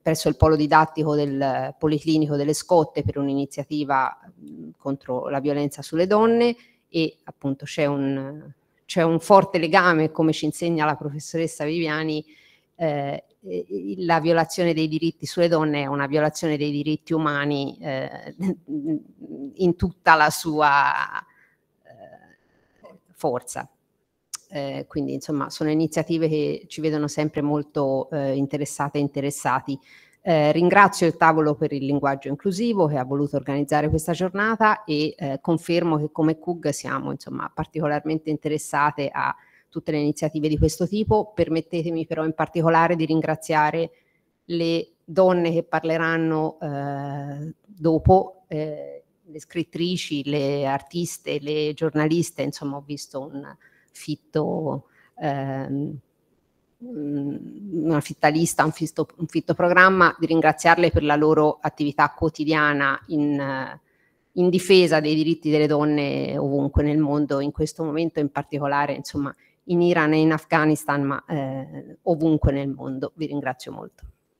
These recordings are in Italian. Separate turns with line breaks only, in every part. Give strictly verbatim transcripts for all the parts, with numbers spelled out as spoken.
presso il polo didattico del Policlinico delle Scotte per un'iniziativa contro la violenza sulle donne, e appunto c'è un, c'è un forte legame, come ci insegna la professoressa Viviani. Eh, la violazione dei diritti sulle donne è una violazione dei diritti umani eh, in tutta la sua eh, forza. Eh, quindi insomma sono iniziative che ci vedono sempre molto eh, interessate e interessati. Eh, ringrazio il tavolo per il linguaggio inclusivo che ha voluto organizzare questa giornata, e eh, confermo che come C U G siamo insomma particolarmente interessate a tutte le iniziative di questo tipo. Permettetemi però in particolare di ringraziare le donne che parleranno eh, dopo, eh, le scrittrici, le artiste, le giornaliste. Insomma ho visto un fitto, ehm, una fitta lista, un fitto, un fitto programma, di ringraziarle per la loro attività quotidiana in, in difesa dei diritti delle donne ovunque nel mondo, in questo momento in particolare insomma in Iran e in Afghanistan, ma eh, ovunque nel mondo. Vi ringrazio molto.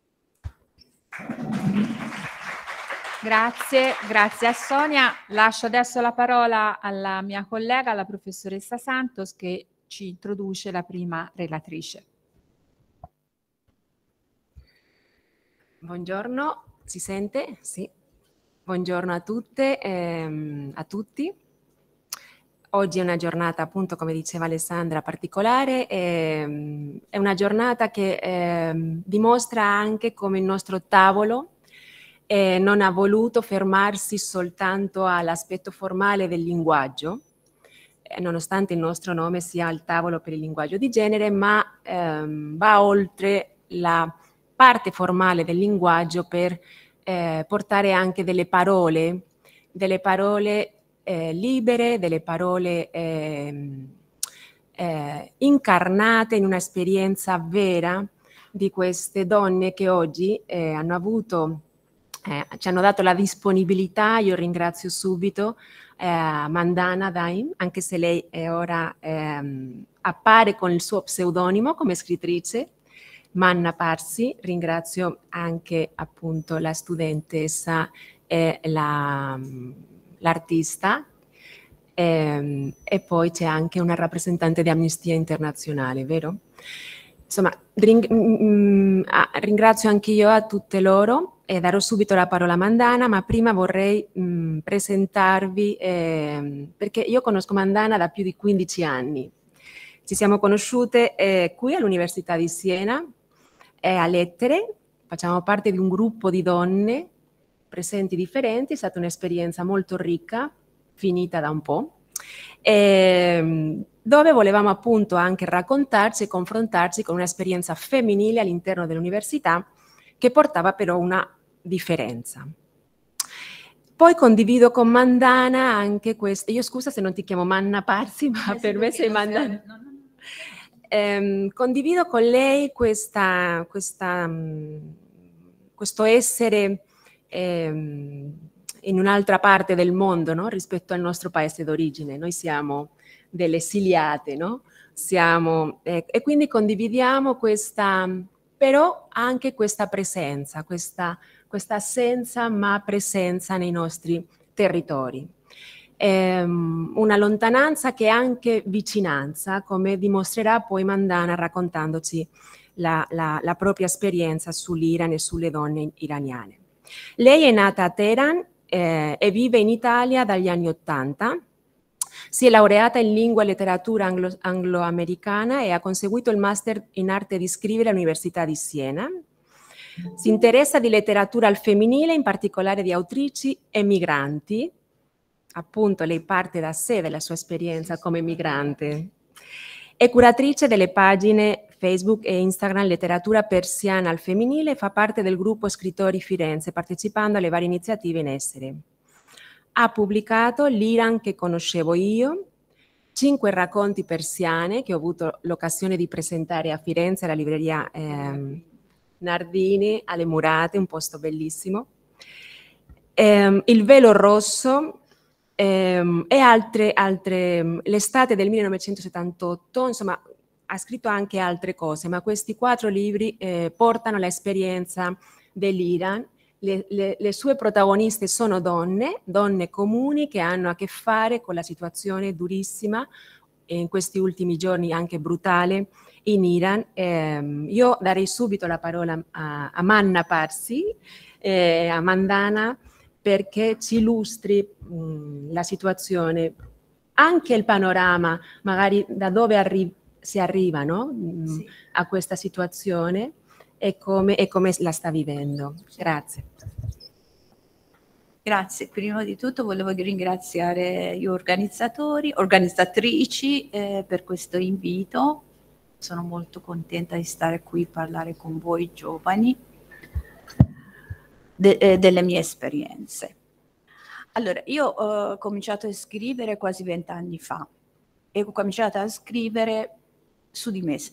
Grazie, grazie a Sonia. Lascio adesso la parola alla mia collega, la professoressa Santos, che ci introduce la prima relatrice.
Buongiorno, si sente? Sì. Buongiorno a tutte e ehm, a tutti. Oggi è una giornata, appunto, come diceva Alessandra, particolare. E, è una giornata che eh, dimostra anche come il nostro tavolo eh, non ha voluto fermarsi soltanto all'aspetto formale del linguaggio, eh, nonostante il nostro nome sia il tavolo per il linguaggio di genere, ma ehm, va oltre la parte formale del linguaggio per eh, portare anche delle parole, delle parole Eh, libere, delle parole eh, eh, incarnate in un'esperienza vera di queste donne che oggi eh, hanno avuto, eh, ci hanno dato la disponibilità. Io ringrazio subito eh, Mandana Daim, anche se lei è ora ehm, appare con il suo pseudonimo come scrittrice, Manna Parsi. Ringrazio anche appunto la studentessa e la l'artista, ehm, e poi c'è anche una rappresentante di Amnistia Internazionale, vero? Insomma, ring- mh, ringrazio anche io a tutte loro e darò subito la parola a Mandana, ma prima vorrei mh, presentarvi, eh, perché io conosco Mandana da più di quindici anni. Ci siamo conosciute eh, qui all'Università di Siena, eh, a Lettere. Facciamo parte di un gruppo di donne presenti differenti. È stata un'esperienza molto ricca, finita da un po', e, dove volevamo appunto anche raccontarci e confrontarci con un'esperienza femminile all'interno dell'università che portava però una differenza. Poi condivido con Mandana anche questo. Io scusa se non ti chiamo Manna Parsi, ma eh, per sì, me sei Mandana. No, no, no. Eh, condivido con lei questa, questa, questo essere in un'altra parte del mondo, no? Rispetto al nostro paese d'origine. Noi siamo delle esiliate, no? Siamo, eh, e quindi condividiamo questa, però anche questa presenza, questa, questa assenza ma presenza nei nostri territori. Ehm, una lontananza che è anche vicinanza, come dimostrerà poi Mandana raccontandoci la, la, la propria esperienza sull'Iran e sulle donne iraniane. Lei è nata a Teheran eh, e vive in Italia dagli anni Ottanta. Si è laureata in lingua e letteratura anglo- anglo-americana e ha conseguito il master in arte di scrivere all'Università di Siena. Si interessa di letteratura al femminile, in particolare di autrici e migranti. Appunto, lei parte da sé, della sua esperienza come migrante. È curatrice delle pagine Facebook e Instagram Letteratura Persiana al Femminile e fa parte del gruppo Scrittori Firenze, partecipando alle varie iniziative in essere. Ha pubblicato L'Iran che conoscevo io, cinque racconti persiane che ho avuto l'occasione di presentare a Firenze alla libreria eh, Nardini, alle Murate, un posto bellissimo, eh, Il velo rosso, eh, e altre, altre l'estate del millenovecentosettantotto, insomma. Ha scritto anche altre cose, ma questi quattro libri eh, portano l'esperienza dell'Iran. Le, le, le sue protagoniste sono donne, donne comuni che hanno a che fare con la situazione durissima e in questi ultimi giorni anche brutale in Iran. Eh, io darei subito la parola a, a Manna Parsi, eh, a Mandana, perché ci illustri mh, la situazione, anche il panorama, magari da dove arri- si arriva, no? mh, sì. a questa situazione e come, e come la sta vivendo. Grazie.
Grazie, prima di tutto volevo ringraziare gli organizzatori, organizzatrici eh, per questo invito. Sono molto contenta di stare qui a parlare con voi giovani de, eh, delle mie esperienze. Allora, io ho cominciato a scrivere quasi vent'anni fa e ho cominciato a scrivere su di me,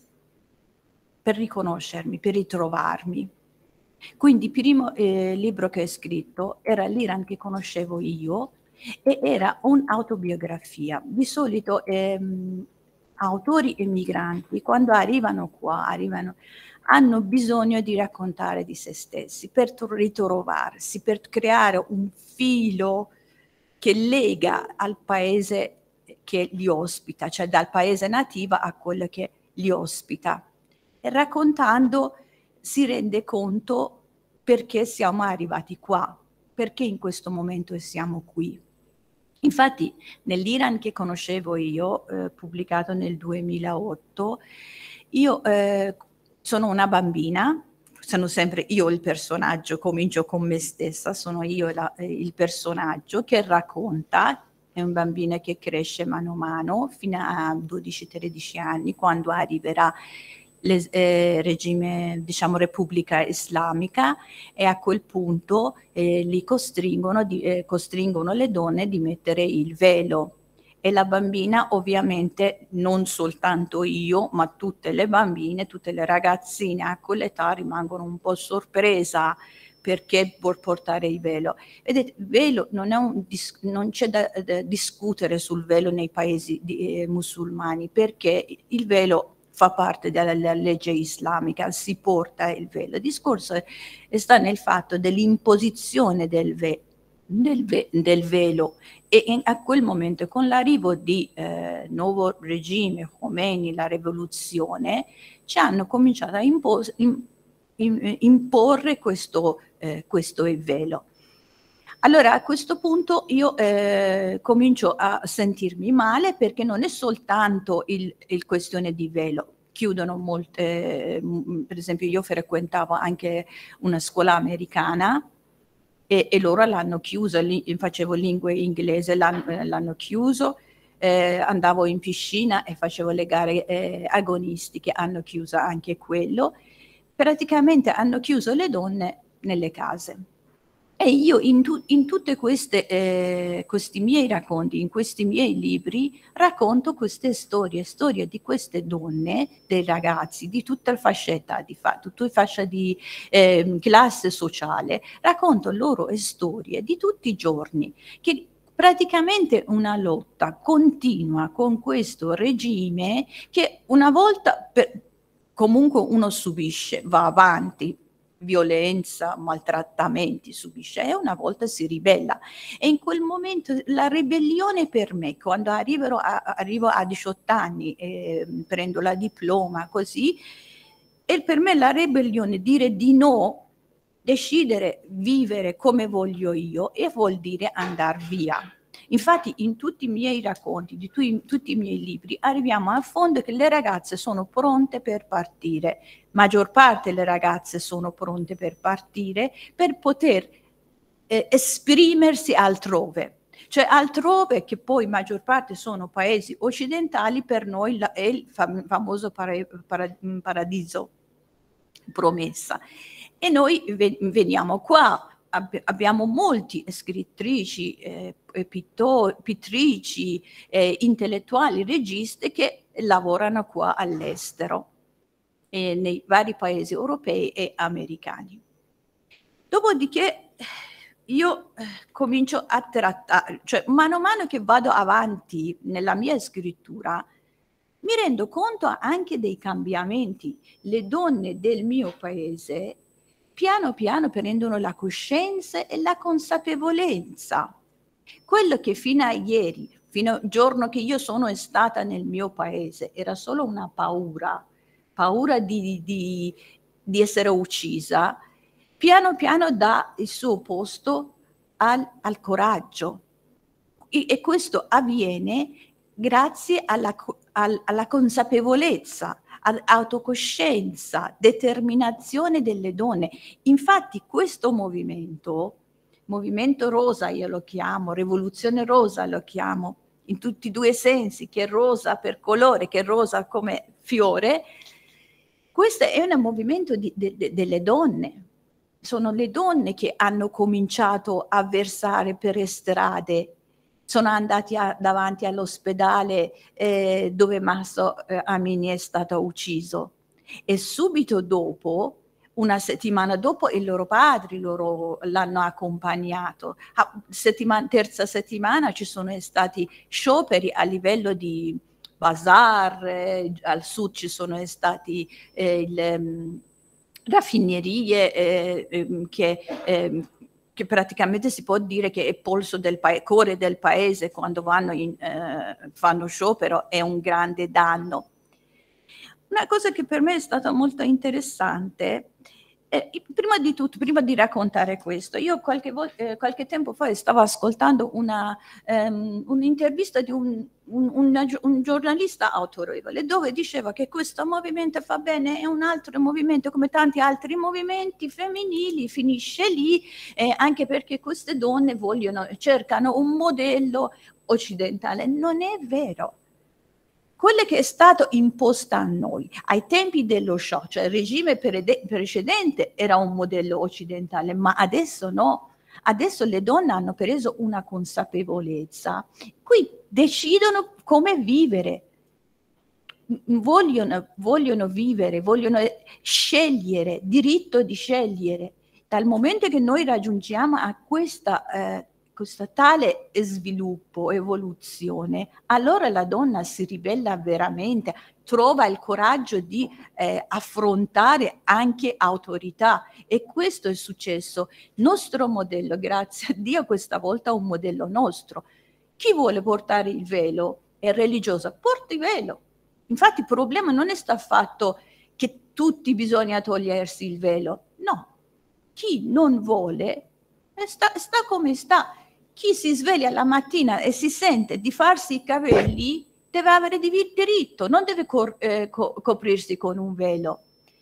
per riconoscermi, per ritrovarmi. Quindi il primo eh, libro che ho scritto era l'Iran che conoscevo io e era un'autobiografia. Di solito ehm, autori emigranti, quando arrivano qua, arrivano, hanno bisogno di raccontare di se stessi, per ritrovarsi, per creare un filo che lega al paese che li ospita, cioè dal paese nativo a quello che li ospita. E raccontando si rende conto perché siamo arrivati qua, perché in questo momento siamo qui. Infatti nell'Iran che conoscevo io, eh, pubblicato nel duemilaotto, io eh, sono una bambina, sono sempre io il personaggio, comincio con me stessa, sono io la, eh, il personaggio che racconta, è un bambino che cresce mano a mano fino a dodici tredici anni, quando arriverà il eh, regime, diciamo, Repubblica Islamica, e a quel punto eh, li costringono, di, eh, costringono le donne di mettere il velo. E la bambina, ovviamente, non soltanto io, ma tutte le bambine, tutte le ragazzine a quell'età rimangono un po' sorpresa perché vuol portare il velo. Vedete, il velo non, è un dis- non c'è da, da discutere sul velo nei paesi di, eh, musulmani, perché il velo fa parte della legge islamica, si porta il velo. Il discorso è, sta nel fatto dell'imposizione del, ve, del, ve, del velo, e in, a quel momento, con l'arrivo di eh, nuovo regime, Khomeini, la rivoluzione, ci hanno cominciato a impos, in, in, imporre questo, eh, questo velo. Allora a questo punto io eh, comincio a sentirmi male, perché non è soltanto il, il questione di velo. Chiudono molte, mh, per esempio io frequentavo anche una scuola americana e, e loro l'hanno chiusa, li, facevo lingue inglese, l'hanno, l'hanno chiuso, eh, andavo in piscina e facevo le gare eh, agonistiche, hanno chiuso anche quello. Praticamente hanno chiuso le donne nelle case. E io in, tu, in tutti eh, questi miei racconti, in questi miei libri, racconto queste storie, storie di queste donne, dei ragazzi, di tutta la fascetta, di fa, tutta la fascia di eh, classe sociale, racconto loro storie di tutti i giorni, che praticamente una lotta continua con questo regime che una volta per, comunque uno subisce, va avanti, violenza, maltrattamenti subisce, e una volta si ribella. E in quel momento la ribellione per me, quando arrivo a, arrivo a diciotto anni, eh, prendo la diploma, così, e per me la ribellione, dire di no, decidere vivere come voglio io, e vuol dire andare via. Infatti in tutti i miei racconti, di tu, in tutti i miei libri, arriviamo a fondo che le ragazze sono pronte per partire. Maggior parte delle ragazze sono pronte per partire, per poter eh, esprimersi altrove. Cioè altrove, che poi maggior parte sono paesi occidentali, per noi la, è il fam- famoso para- para- paradiso promessa. E noi ve- veniamo qua. Abbiamo molti scrittrici, eh, pittori, pittrici, eh, intellettuali, registi che lavorano qua all'estero, eh, nei vari paesi europei e americani. Dopodiché io eh, comincio a trattare, cioè mano a mano che vado avanti nella mia scrittura, mi rendo conto anche dei cambiamenti. Le donne del mio paese piano piano prendono la coscienza e la consapevolezza. Quello che fino a ieri, fino al giorno che io sono stata nel mio paese, era solo una paura, paura di, di, di essere uccisa, piano piano dà il suo posto al, al coraggio. E, e questo avviene grazie alla, al, alla consapevolezza, all'autocoscienza, determinazione delle donne. Infatti questo movimento, movimento rosa io lo chiamo, rivoluzione rosa lo chiamo, in tutti e due i sensi, che è rosa per colore, che è rosa come fiore, questo è un movimento di, de, de, delle donne. Sono le donne che hanno cominciato a versare per strade, sono andati a, davanti all'ospedale eh, dove Mahsa eh, Amini è stato ucciso, e subito dopo, una settimana dopo, i loro padri loro l'hanno accompagnato. A settimana, terza settimana ci sono stati scioperi a livello di bazar, eh, al sud ci sono stati eh, le um, raffinerie eh, eh, che eh, che praticamente si può dire che è polso del paese, cuore del paese, quando vanno in, eh, fanno sciopero, è un grande danno. Una cosa che per me è stata molto interessante, eh, prima di tutto, prima di raccontare questo, io qualche, eh, qualche tempo fa stavo ascoltando una, um, un'intervista di un, un, una, un giornalista autorevole, dove diceva che questo movimento fa bene, è un altro movimento come tanti altri movimenti femminili, finisce lì, eh, anche perché queste donne vogliono, cercano un modello occidentale. Non è vero. Quello che è stato imposto a noi ai tempi dello Shah, cioè il regime precedente, era un modello occidentale, ma adesso no. Adesso le donne hanno preso una consapevolezza, qui decidono come vivere, vogliono, vogliono vivere, vogliono scegliere, diritto di scegliere. Dal momento che noi raggiungiamo a questa eh, questo tale sviluppo, evoluzione, allora la donna si ribella veramente, trova il coraggio di eh, affrontare anche autorità, e questo è successo. Nostro modello, grazie a Dio, questa volta è un modello nostro. Chi vuole portare il velo è religiosa, porti il velo. Infatti il problema non è sta fatto che tutti bisogna togliersi il velo, no. Chi non vuole sta, sta come sta. Chi si sveglia la mattina e si sente di farsi i capelli deve avere diritto, non deve cor- eh, co- coprirsi con un velo.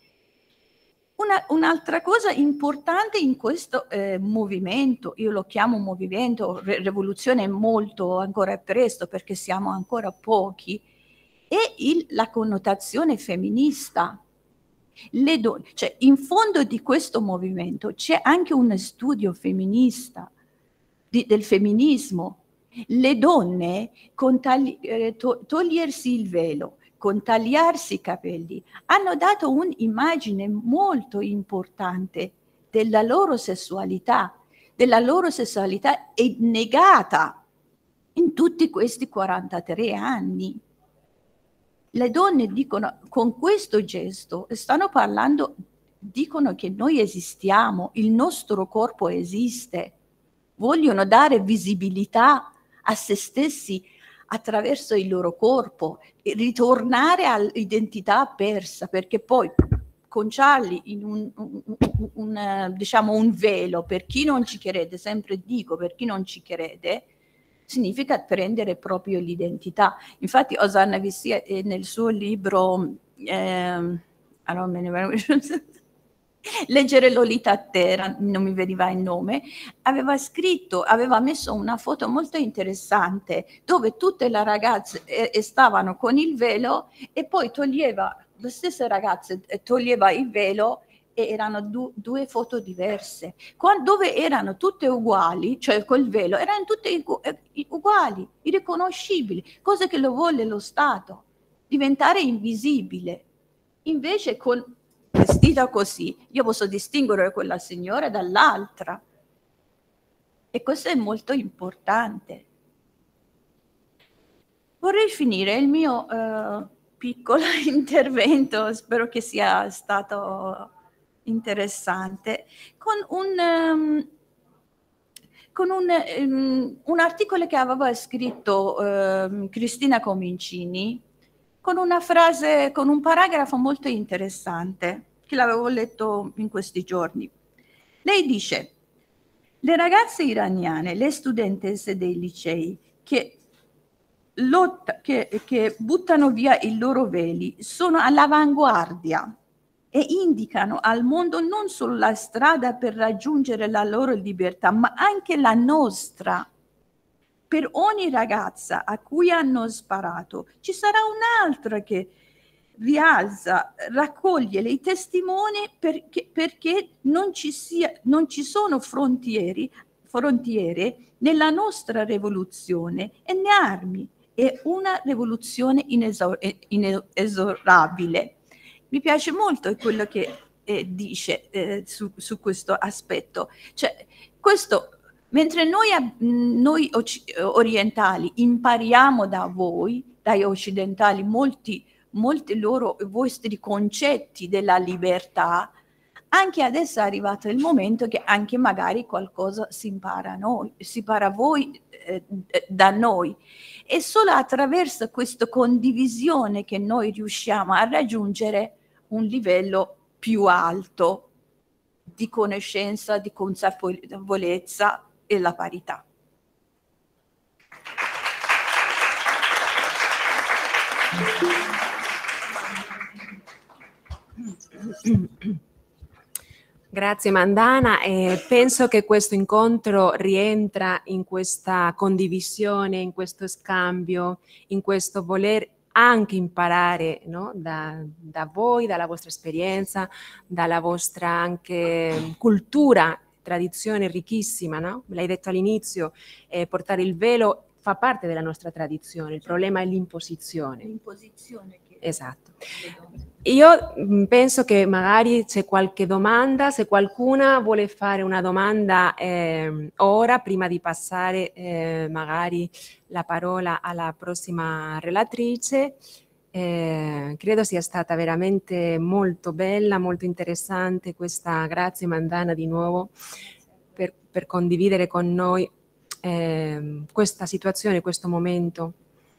Una, un'altra cosa importante in questo eh, movimento, io lo chiamo movimento, re- rivoluzione è molto ancora presto perché siamo ancora pochi, è il, la connotazione femminista. Le donne, cioè in fondo di questo movimento c'è anche un studio femminista, Di, del femminismo. Le donne con tagli, eh, to, togliersi il velo, con tagliarsi i capelli, hanno dato un'immagine molto importante della loro sessualità, della loro sessualità è negata in tutti questi quarantatré anni. Le donne dicono, con questo gesto, stanno parlando, dicono che noi esistiamo, il nostro corpo esiste. Vogliono dare visibilità a se stessi attraverso il loro corpo e ritornare all'identità persa, perché poi conciarli in un, un, un, un, diciamo un velo, per chi non ci crede, sempre dico, per chi non ci crede, significa prendere proprio l'identità. Infatti Osanna Vissia nel suo libro, eh, allora me ne leggere Lolita a terra, non mi veniva il nome, aveva scritto, aveva messo una foto molto interessante dove tutte le ragazze eh, stavano con il velo e poi toglieva, le stesse ragazze eh, toglieva il velo e erano du- due foto diverse, Quando, dove erano tutte uguali, cioè col velo, erano tutte igu- eh, uguali, irriconoscibili, cosa che lo vuole lo Stato, diventare invisibile. Invece con vestita così, io posso distinguere quella signora dall'altra. E questo è molto importante. Vorrei finire il mio uh, piccolo intervento, spero che sia stato interessante con un, um, con un, um, un articolo che aveva scritto um, Cristina Comincini, con una frase, con un paragrafo molto interessante che l'avevo letto in questi giorni. Lei dice: le ragazze iraniane, le studentesse dei licei che, lotta, che, che buttano via i loro veli sono all'avanguardia e indicano al mondo non solo la strada per raggiungere la loro libertà, ma anche la nostra. Per ogni ragazza a cui hanno sparato ci sarà un'altra che rialza, raccoglie i testimoni perché, perché non, ci sia, non ci sono frontiere, frontiere nella nostra rivoluzione e né armi. È una rivoluzione inesor- inesorabile. Mi piace molto quello che eh, dice eh, su, su questo aspetto. Cioè, questo, mentre noi, noi orientali impariamo da voi, dai occidentali, molti, molti loro vostri concetti della libertà, anche adesso è arrivato il momento che anche magari qualcosa si impara a noi, si impara a voi eh, da noi. È solo attraverso questa condivisione che noi riusciamo a raggiungere un livello più alto di conoscenza, di consapevolezza e la parità.
Grazie Mandana, e penso che questo incontro rientra in questa condivisione, in questo scambio, in questo voler anche imparare, no? da, da voi, dalla vostra esperienza, dalla vostra anche cultura, tradizione ricchissima, no? L'hai detto all'inizio, eh, portare il velo fa parte della nostra tradizione, il problema è l'imposizione.
L'imposizione che...
Esatto. Io penso che magari c'è qualche domanda, se qualcuna vuole fare una domanda eh, ora, prima di passare eh, magari la parola alla prossima relatrice. Eh, credo sia stata veramente molto bella, molto interessante questa, grazie Mandana di nuovo per, per condividere con noi eh, questa situazione, questo momento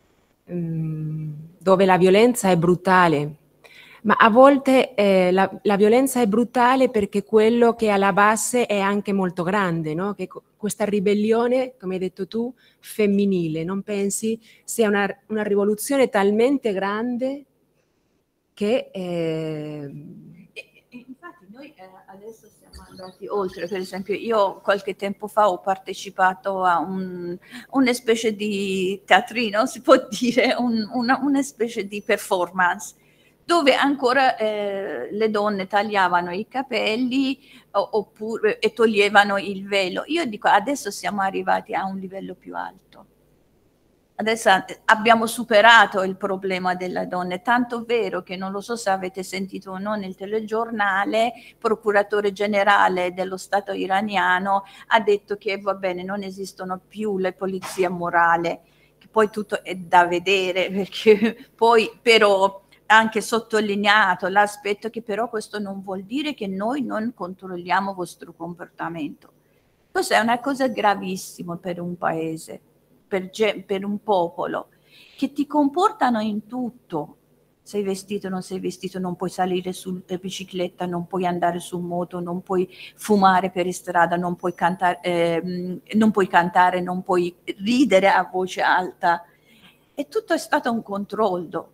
um, dove la violenza è brutale. Ma a volte eh, la, la violenza è brutale perché quello che è alla base è anche molto grande, no? Che questa ribellione, come hai detto tu, femminile, non pensi sia una, una rivoluzione talmente grande che... Eh...
E, e infatti noi eh, adesso siamo andati oltre. Per esempio io qualche tempo fa ho partecipato a un, una specie di teatrino, si può dire, un, una, una specie di performance, dove ancora eh, le donne tagliavano i capelli o, oppure, e toglievano il velo. Io dico, adesso siamo arrivati a un livello più alto. Adesso abbiamo superato il problema delle donne, tanto vero che non lo so se avete sentito o no nel telegiornale, il procuratore generale dello Stato iraniano ha detto che va bene, non esistono più le polizie morali, che poi tutto è da vedere, perché poi però... anche sottolineato l'aspetto che però questo non vuol dire che noi non controlliamo il vostro comportamento. Questa è una cosa gravissima per un paese, per, per un popolo, che ti comportano in tutto. Sei vestito, non sei vestito, non puoi salire sulla bicicletta, non puoi andare su moto, non puoi fumare per strada, non puoi cantare, eh, non puoi cantare, non puoi ridere a voce alta. E tutto è stato un controllo.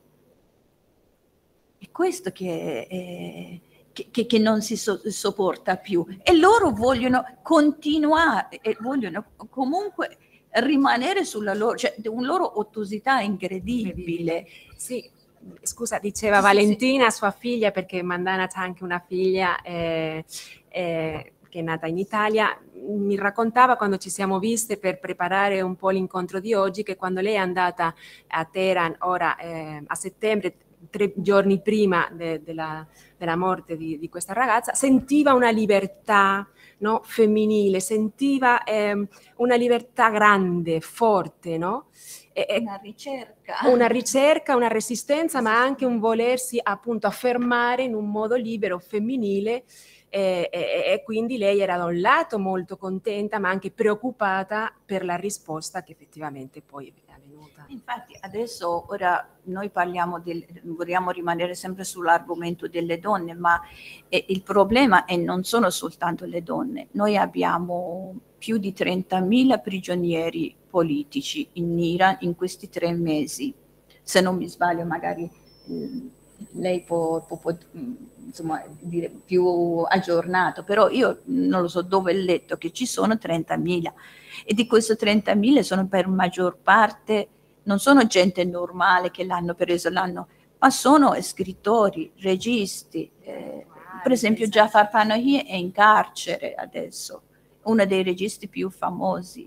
È questo che, eh, che, che non si so, sopporta più, e loro vogliono continuare e vogliono comunque rimanere sulla loro, cioè una loro ottusità incredibile.
Sì, scusa, diceva sì, Valentina, sì, sua figlia, perché Mandana c'ha anche una figlia eh, eh, che è nata in Italia, mi raccontava quando ci siamo viste per preparare un po' l'incontro di oggi, che quando lei è andata a Teheran ora eh, a settembre, tre giorni prima de, de la, della morte di, di questa ragazza, sentiva una libertà, no, femminile, sentiva eh, una libertà grande, forte, no? E,
una ricerca.
Una ricerca, una resistenza, ma anche un volersi appunto affermare in un modo libero, femminile, e, e, e quindi lei era da un lato molto contenta ma anche preoccupata per la risposta che effettivamente poi è venuta.
Infatti adesso ora noi parliamo del, vogliamo rimanere sempre sull'argomento delle donne, ma eh, il problema è non sono soltanto le donne, noi abbiamo più di trentamila prigionieri politici in Iran in questi tre mesi, se non mi sbaglio magari eh, lei può, può, può insomma, dire più aggiornato, però io non lo so dove ho letto che ci sono trentamila e di questi trentamila sono per maggior parte, non sono gente normale che l'hanno preso, l'hanno, ma sono scrittori, registi, eh, per esempio Jafar Panahi è in carcere adesso, uno dei registi più famosi.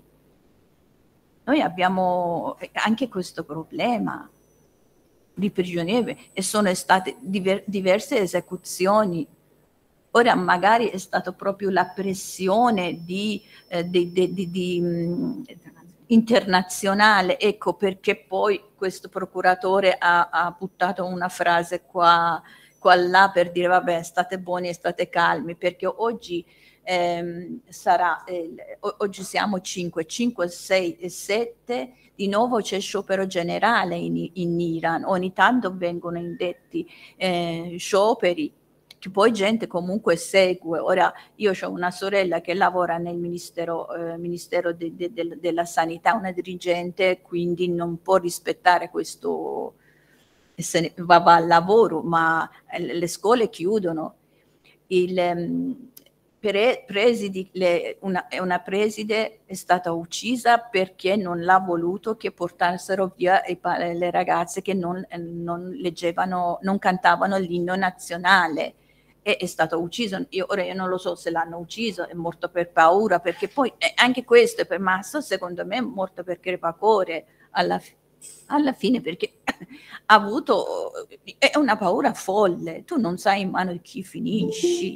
Noi abbiamo anche questo problema di prigionieri e sono state diver diverse esecuzioni. Ora magari è stato proprio la pressione di, eh, di, di, di, di mh, internazionale, ecco perché poi questo procuratore ha, ha buttato una frase qua, qua là per dire vabbè state buoni e state calmi, perché oggi ehm, sarà, eh, oggi siamo cinque, cinque, sei e sette, di nuovo c'è sciopero generale in, in Iran, ogni tanto vengono indetti eh, scioperi, che poi gente comunque segue. Ora io ho una sorella che lavora nel Ministero, eh, ministero de, de, de, della Sanità, una dirigente, quindi non può rispettare questo, se va, va al lavoro, ma le scuole chiudono. Il, um, pre, presidi, le, una, una preside è stata uccisa perché non l'ha voluto che portassero via i, le ragazze che non, non leggevano, non cantavano l'inno nazionale. E è stato ucciso. Io, ora io non lo so se l'hanno ucciso, è morto per paura, perché poi eh, anche questo è per Massa, secondo me è morto per crepapore alla, alla fine, perché ha avuto, è una paura folle, tu non sai in mano di chi finisci.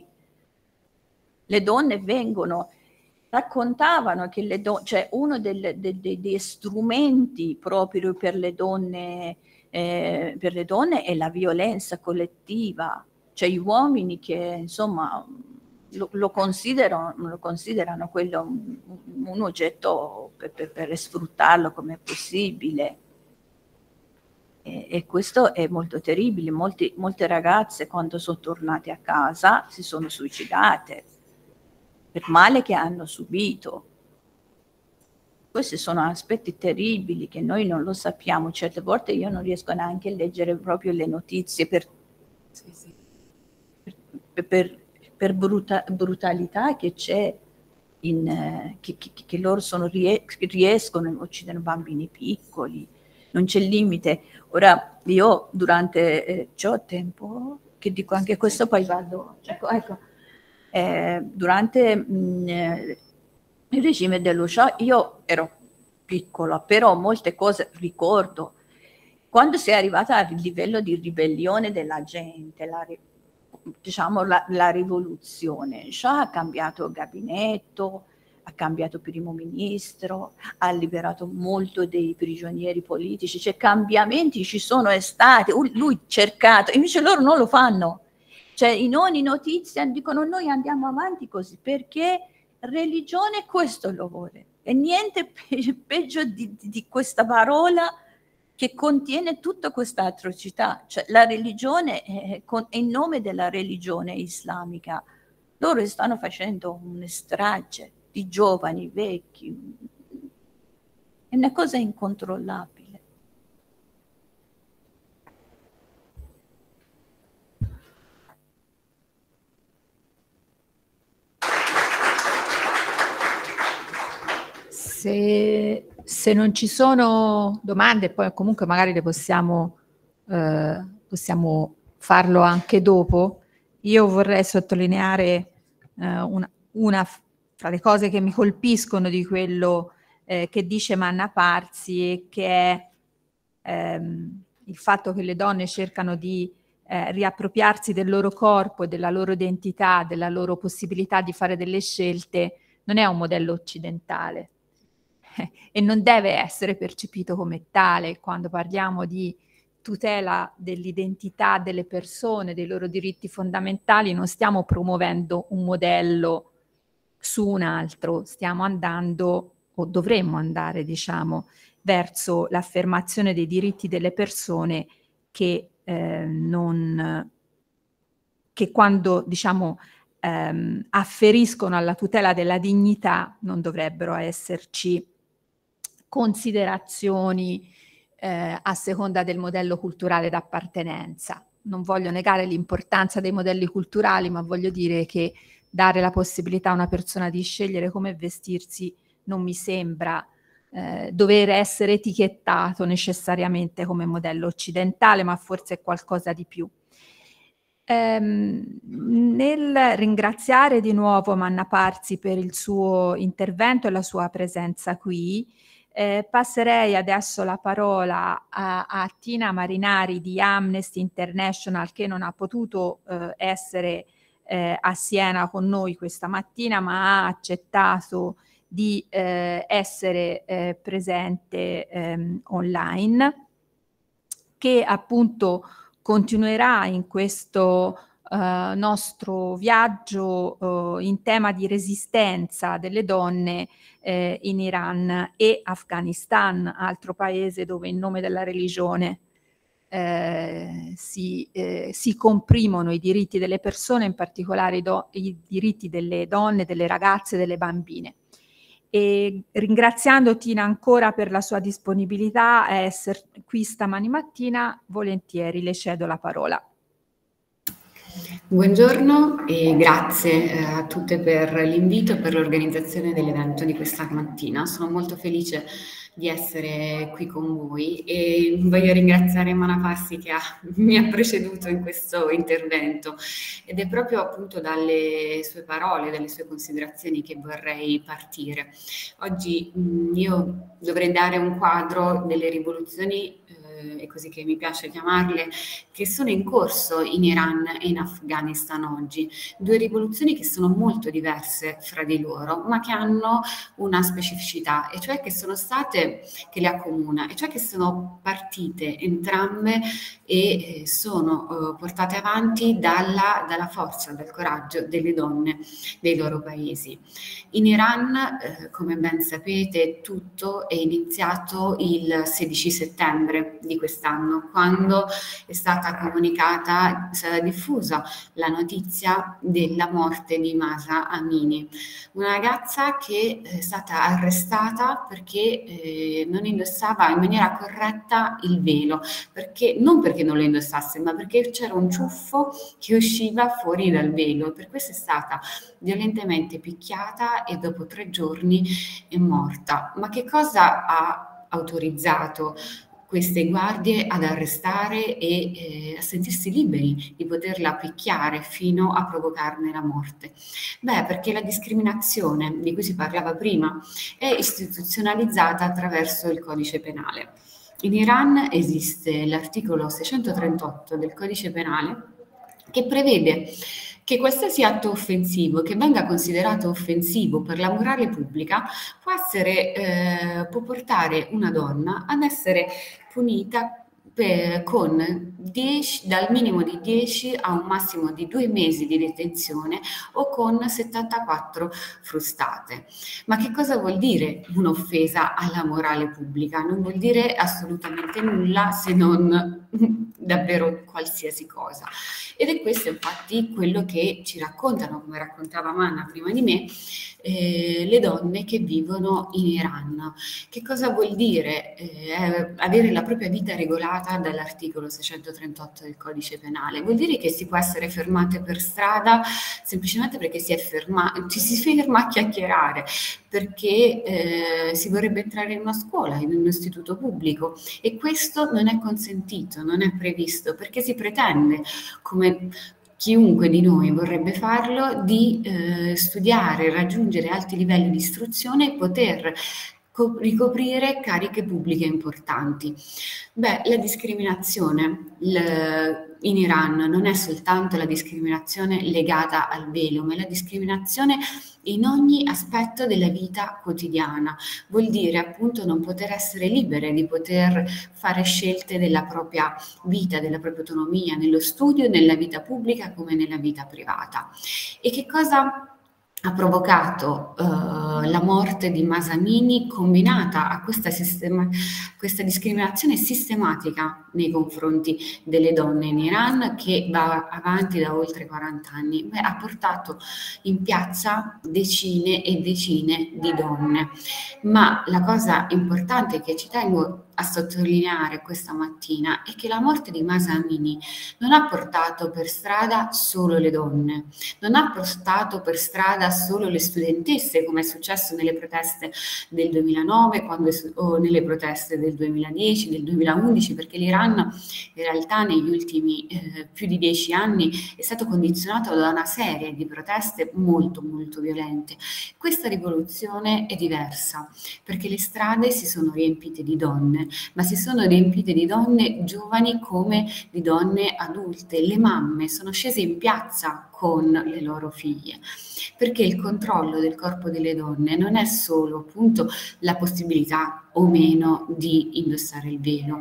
Le donne vengono, raccontavano che le donne, cioè uno delle, de, de, dei strumenti proprio per le donne, eh, per le donne è la violenza collettiva. Cioè gli uomini che insomma lo, lo, considerano, lo considerano quello un, un oggetto per, per, per sfruttarlo come possibile. E, e questo è molto terribile. Molti, molte ragazze quando sono tornate a casa si sono suicidate per male che hanno subito. Questi sono aspetti terribili che noi non lo sappiamo. Certe volte io non riesco neanche a leggere proprio le notizie per... Sì, sì. Per, per bruta, brutalità che c'è, in, eh, che, che, che loro sono, riescono a uccidere bambini piccoli, non c'è limite. Ora io durante, eh, c'ho tempo, che dico anche questo, poi vado, ecco, ecco. Eh, durante mh, eh, il regime dello Shah io ero piccola, però molte cose ricordo. Quando si è arrivata al livello di ribellione della gente, la diciamo la, la rivoluzione, Shah ha cambiato il gabinetto, ha cambiato primo ministro, ha liberato molto dei prigionieri politici, cioè cambiamenti ci sono stati, lui cercato, invece loro non lo fanno, cioè in ogni notizia dicono noi andiamo avanti così, perché religione questo lo vuole, e niente pe peggio di, di, di questa parola che contiene tutta questa atrocità, cioè la religione, eh, con, in nome della religione islamica, loro stanno facendo una strage di giovani, vecchi, è una cosa incontrollabile.
Se, se non ci sono domande, poi comunque magari le possiamo, eh, possiamo farlo anche dopo, io vorrei sottolineare eh, una, una fra le cose che mi colpiscono di quello eh, che dice Manna Parsi, e che è ehm, il fatto che le donne cercano di eh, riappropriarsi del loro corpo e della loro identità, della loro possibilità di fare delle scelte, non è un modello occidentale. E non deve essere percepito come tale. Quando parliamo di tutela dell'identità delle persone, dei loro diritti fondamentali, non stiamo promuovendo un modello su un altro, stiamo andando, o dovremmo andare, diciamo, verso l'affermazione dei diritti delle persone che eh, non, che quando, diciamo, ehm, afferiscono alla tutela della dignità non dovrebbero esserci considerazioni eh, a seconda del modello culturale d'appartenenza. Non voglio negare l'importanza dei modelli culturali, ma voglio dire che dare la possibilità a una persona di scegliere come vestirsi non mi sembra eh, dover essere etichettato necessariamente come modello occidentale, ma forse è qualcosa di più. Ehm, nel ringraziare di nuovo Manna Parsi per il suo intervento e la sua presenza qui, eh, passerei adesso la parola a, a Tina Marinari di Amnesty International, che non ha potuto eh, essere eh, a Siena con noi questa mattina, ma ha accettato di eh, essere eh, presente ehm, online, che appunto continuerà in questo eh, nostro viaggio eh, in tema di resistenza delle donne eh, in Iran e Afghanistan, altro paese dove in nome della religione eh, si, eh, si comprimono i diritti delle persone, in particolare i, do, i diritti delle donne, delle ragazze, delle bambine. E ringraziando Tina ancora per la sua disponibilità a essere qui stamani mattina, volentieri le cedo la parola.
Buongiorno e grazie eh, a tutte per l'invito e per l'organizzazione dell'evento di questa mattina. Sono molto felice di essere qui con voi e voglio ringraziare Manna Parsi che ha, mi ha preceduto in questo intervento, ed è proprio appunto dalle sue parole, dalle sue considerazioni che vorrei partire. Oggi mh, io dovrei dare un quadro delle rivoluzioni, eh, è così che mi piace chiamarle, che sono in corso in Iran e in Afghanistan oggi. Due rivoluzioni che sono molto diverse fra di loro, ma che hanno una specificità, e cioè che sono state, che le accomuna, e cioè che sono partite entrambe e eh, sono eh, portate avanti dalla, dalla forza, dal coraggio delle donne dei loro paesi. In Iran, eh, come ben sapete, tutto è iniziato il sedici settembre di quest'anno, quando è stata comunicata, è stata diffusa la notizia della morte di Mahsa Amini, una ragazza che è stata arrestata perché eh, non indossava in maniera corretta il velo, perché, non perché non lo indossasse, ma perché c'era un ciuffo che usciva fuori dal velo. Per questo è stata violentemente picchiata e dopo tre giorni è morta. Ma che cosa ha autorizzato queste guardie ad arrestare e eh, a sentirsi liberi di poterla picchiare fino a provocarne la morte? Beh, perché la discriminazione di cui si parlava prima è istituzionalizzata attraverso il codice penale. In Iran esiste l'articolo seicentotrentotto del codice penale che prevede che qualsiasi atto offensivo che venga considerato offensivo per la morale pubblica può essere, eh, può portare una donna ad essere punita per, con dieci, dal minimo di dieci a un massimo di due mesi di detenzione o con settantaquattro frustate. Ma che cosa vuol dire un'offesa alla morale pubblica? Non vuol dire assolutamente nulla, se non davvero qualsiasi cosa. Ed è questo infatti quello che ci raccontano, come raccontava Manna prima di me, eh, le donne che vivono in Iran. Che cosa vuol dire eh, avere la propria vita regolata dall'articolo seicentotrentotto del codice penale? Vuol dire che si può essere fermate per strada semplicemente perché si è ferma, ci si ferma a chiacchierare, perché eh, si vorrebbe entrare in una scuola, in un istituto pubblico, e questo non è consentito, non è previsto, perché si pretende, come chiunque di noi vorrebbe farlo, di eh, studiare, raggiungere alti livelli di istruzione e poter ricoprire cariche pubbliche importanti. Beh, la discriminazione in Iran non è soltanto la discriminazione legata al velo, ma è la discriminazione in ogni aspetto della vita quotidiana. Vuol dire appunto non poter essere libere, di poter fare scelte della propria vita, della propria autonomia, nello studio, nella vita pubblica come nella vita privata. E che cosa ha provocato uh, la morte di Mahsa Amini combinata a questa, sistema, questa discriminazione sistematica nei confronti delle donne in Iran, che va avanti da oltre quaranta anni? Beh, ha portato in piazza decine e decine di donne. Ma la cosa importante che ci tengo a sottolineare questa mattina è che la morte di Mahsa Amini non ha portato per strada solo le donne, non ha portato per strada solo le studentesse, come è successo nelle proteste del duemilanove quando, o nelle proteste del duemiladieci, del duemilaundici, perché l'Iran in realtà negli ultimi eh, più di dieci anni è stato condizionato da una serie di proteste molto molto violente. Questa rivoluzione è diversa, perché le strade si sono riempite di donne, ma si sono riempite di donne giovani come di donne adulte. Le mamme sono scese in piazza con le loro figlie, perché il controllo del corpo delle donne non è solo appunto la possibilità o meno di indossare il velo,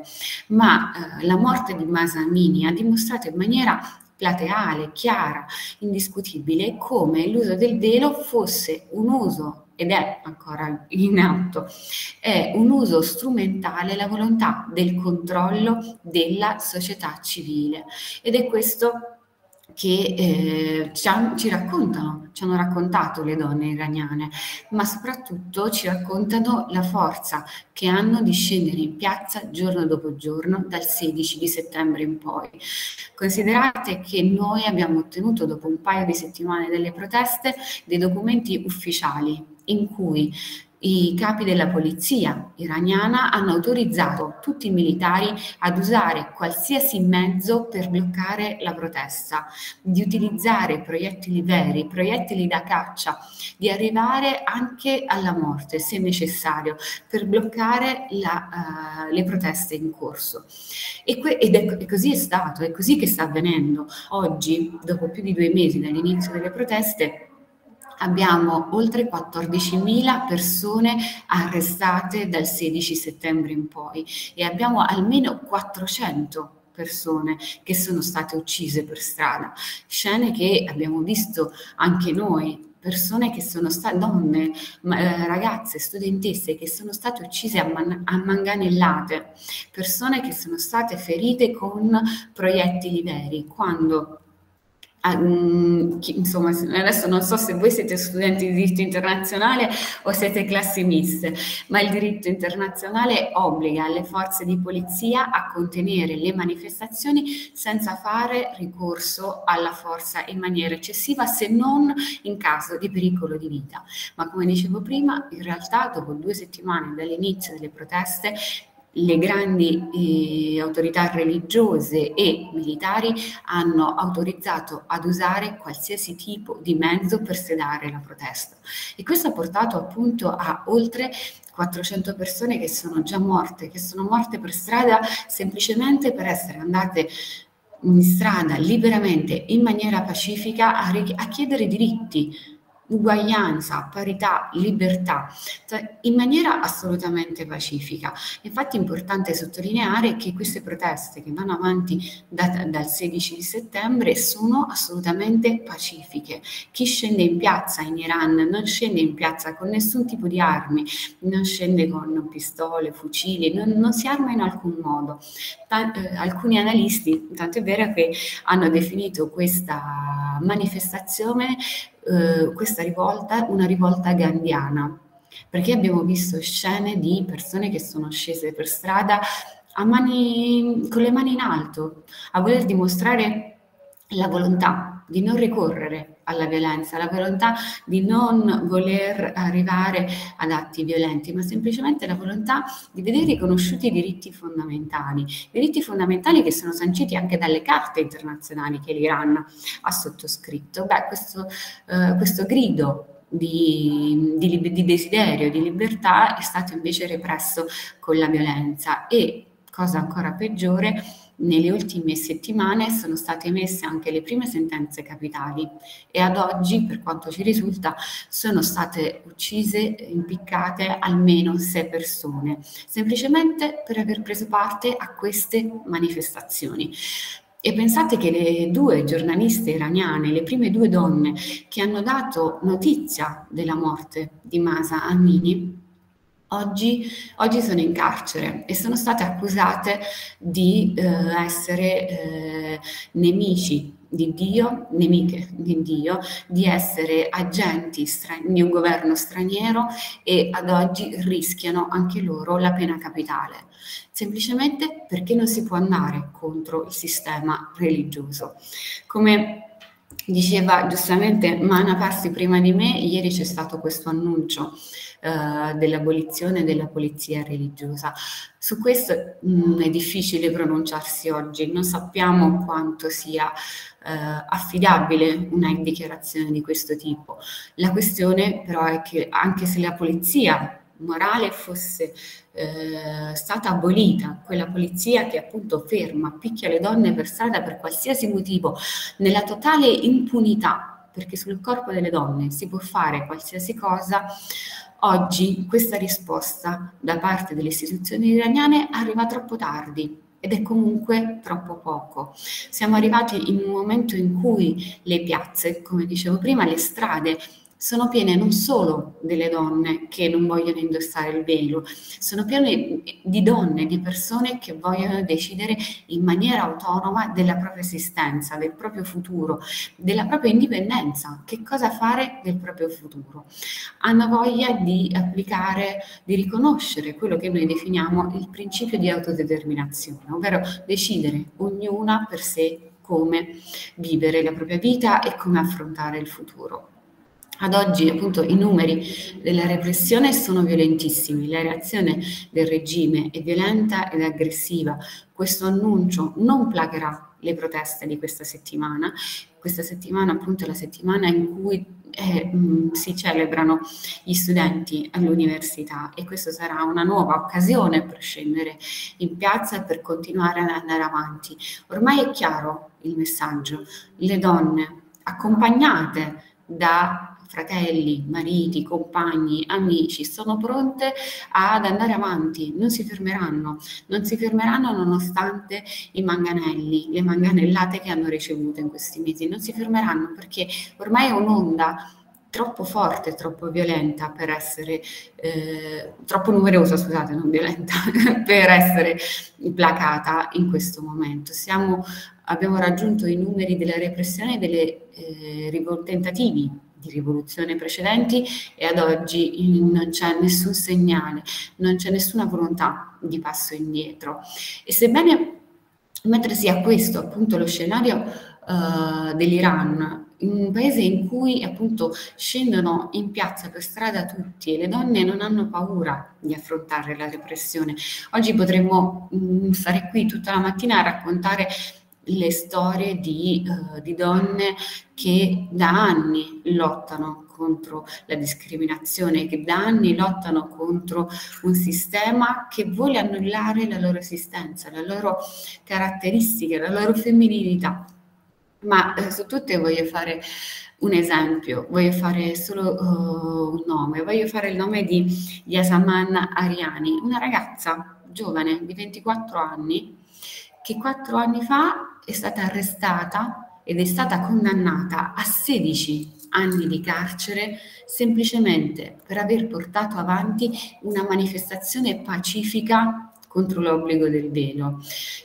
ma eh, la morte di Mahsa Amini ha dimostrato in maniera plateale, chiara, indiscutibile, come l'uso del velo fosse un uso, ed è ancora in atto, è un uso strumentale alla volontà del controllo della società civile. Ed è questo che eh, ci, han, ci raccontano, ci hanno raccontato le donne iraniane, ma soprattutto ci raccontano la forza che hanno di scendere in piazza giorno dopo giorno dal sedici di settembre in poi. Considerate che noi abbiamo ottenuto dopo un paio di settimane delle proteste dei documenti ufficiali in cui i capi della polizia iraniana hanno autorizzato tutti i militari ad usare qualsiasi mezzo per bloccare la protesta, di utilizzare proiettili veri, proiettili da caccia, di arrivare anche alla morte se necessario per bloccare la, uh, le proteste in corso. E que- ed è, e così è stato, è così che sta avvenendo. Oggi, dopo più di due mesi dall'inizio delle proteste, abbiamo oltre quattordicimila persone arrestate dal sedici settembre in poi e abbiamo almeno quattrocento persone che sono state uccise per strada, scene che abbiamo visto anche noi, persone che sono state, donne, ragazze, studentesse che sono state uccise a, man- a manganellate, persone che sono state ferite con proiettili veri, quando insomma, adesso non so se voi siete studenti di diritto internazionale o siete classi miste, ma il diritto internazionale obbliga le forze di polizia a contenere le manifestazioni senza fare ricorso alla forza in maniera eccessiva, se non in caso di pericolo di vita. Ma come dicevo prima, in realtà dopo due settimane dall'inizio delle proteste, le grandi eh, autorità religiose e militari hanno autorizzato ad usare qualsiasi tipo di mezzo per sedare la protesta. E questo ha portato appunto a oltre quattrocento persone che sono già morte, che sono morte per strada semplicemente per essere andate in strada liberamente, in maniera pacifica, a, a chiedere diritti, uguaglianza, parità, libertà, cioè in maniera assolutamente pacifica. Infatti è importante sottolineare che queste proteste che vanno avanti da, dal sedici di settembre sono assolutamente pacifiche. Chi scende in piazza in Iran non scende in piazza con nessun tipo di armi, non scende con pistole, fucili, non, non si arma in alcun modo. Tant- eh, alcuni analisti, tanto è vero che hanno definito questa manifestazione Uh, questa rivolta una rivolta gandhiana, perché abbiamo visto scene di persone che sono scese per strada a mani, con le mani in alto, a voler dimostrare la volontà di non ricorrere alla violenza, la volontà di non voler arrivare ad atti violenti, ma semplicemente la volontà di vedere riconosciuti i diritti fondamentali, diritti fondamentali che sono sanciti anche dalle carte internazionali che l'Iran ha sottoscritto. Beh, questo, eh, questo grido di, di, di desiderio, di libertà, è stato invece represso con la violenza. E, cosa ancora peggiore, nelle ultime settimane sono state emesse anche le prime sentenze capitali e ad oggi, per quanto ci risulta, sono state uccise, impiccate almeno sei persone, semplicemente per aver preso parte a queste manifestazioni. E pensate che le due giornaliste iraniane, le prime due donne che hanno dato notizia della morte di Mahsa Amini, Oggi, oggi sono in carcere e sono state accusate di eh, essere eh, nemici di Dio, nemiche di Dio, di essere agenti di un governo straniero e ad oggi rischiano anche loro la pena capitale, semplicemente perché non si può andare contro il sistema religioso. Come diceva giustamente Mana Parsi prima di me, ieri c'è stato questo annuncio uh, dell'abolizione della polizia religiosa. Su questo mh, è difficile pronunciarsi oggi, non sappiamo quanto sia uh, affidabile una dichiarazione di questo tipo. La questione però è che anche se la polizia morale fosse eh, stata abolita, quella polizia che appunto ferma, picchia le donne per strada per qualsiasi motivo, nella totale impunità, perché sul corpo delle donne si può fare qualsiasi cosa, oggi questa risposta da parte delle istituzioni iraniane arriva troppo tardi. Ed è comunque troppo poco. Siamo arrivati in un momento in cui le piazze, come dicevo prima, le strade, sono piene non solo delle donne che non vogliono indossare il velo, sono piene di donne, di persone che vogliono decidere in maniera autonoma della propria esistenza, del proprio futuro, della propria indipendenza, che cosa fare del proprio futuro. Hanno voglia di applicare, di riconoscere quello che noi definiamo il principio di autodeterminazione, ovvero decidere ognuna per sé come vivere la propria vita e come affrontare il futuro. Ad oggi appunto i numeri della repressione sono violentissimi, la reazione del regime è violenta ed aggressiva. Questo annuncio non placherà le proteste di questa settimana. Questa settimana appunto è la settimana in cui eh, mh, si celebrano gli studenti all'università e questa sarà una nuova occasione per scendere in piazza e per continuare ad andare avanti. Ormai è chiaro il messaggio, le donne accompagnate da fratelli, mariti, compagni, amici, sono pronte ad andare avanti, non si fermeranno, non si fermeranno nonostante i manganelli, le manganellate che hanno ricevuto in questi mesi, non si fermeranno perché ormai è un'onda troppo forte, troppo violenta per essere, eh, troppo numerosa, scusate, non violenta, per essere placata in questo momento. Siamo, abbiamo raggiunto i numeri della repressione delle eh, tentativi di rivoluzione precedenti e ad oggi non c'è nessun segnale, non c'è nessuna volontà di passo indietro. E sebbene, mentre sia questo appunto lo scenario uh, dell'Iran, in un paese in cui appunto scendono in piazza per strada tutti e le donne non hanno paura di affrontare la repressione, oggi potremmo mh, stare qui tutta la mattina a raccontare le storie di, uh, di donne che da anni lottano contro la discriminazione, che da anni lottano contro un sistema che vuole annullare la loro esistenza, la loro caratteristica, la loro femminilità. Ma eh, su tutte voglio fare un esempio, voglio fare solo uh, un nome, voglio fare il nome di Yasaman Ariani, una ragazza giovane di ventiquattro anni che quattro anni fa è stata arrestata ed è stata condannata a sedici anni di carcere semplicemente per aver portato avanti una manifestazione pacifica contro l'obbligo del velo.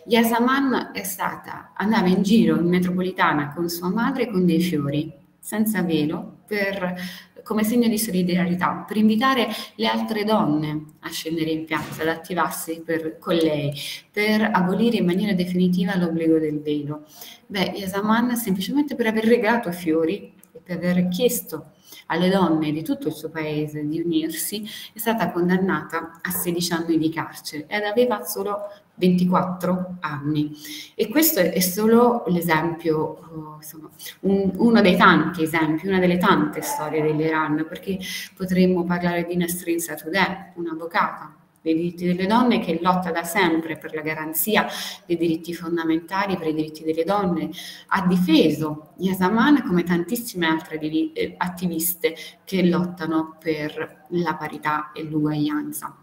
Yasaman è stata, andava in giro in metropolitana con sua madre con dei fiori, senza velo, per, come segno di solidarietà, per invitare le altre donne a scendere in piazza, ad attivarsi per, con lei, per abolire in maniera definitiva l'obbligo del velo. Beh, Yasaman semplicemente per aver regalato fiori e per aver chiesto alle donne di tutto il suo paese di unirsi, è stata condannata a sedici anni di carcere ed aveva solo ventiquattro anni. E questo è solo l'esempio, insomma, un, uno dei tanti esempi, una delle tante storie dell'Iran, perché potremmo parlare di Nasrin Sotoudeh, un'avvocata dei diritti delle donne che lotta da sempre per la garanzia dei diritti fondamentali, per i diritti delle donne, ha difeso Yasaman come tantissime altre attiviste che lottano per la parità e l'uguaglianza.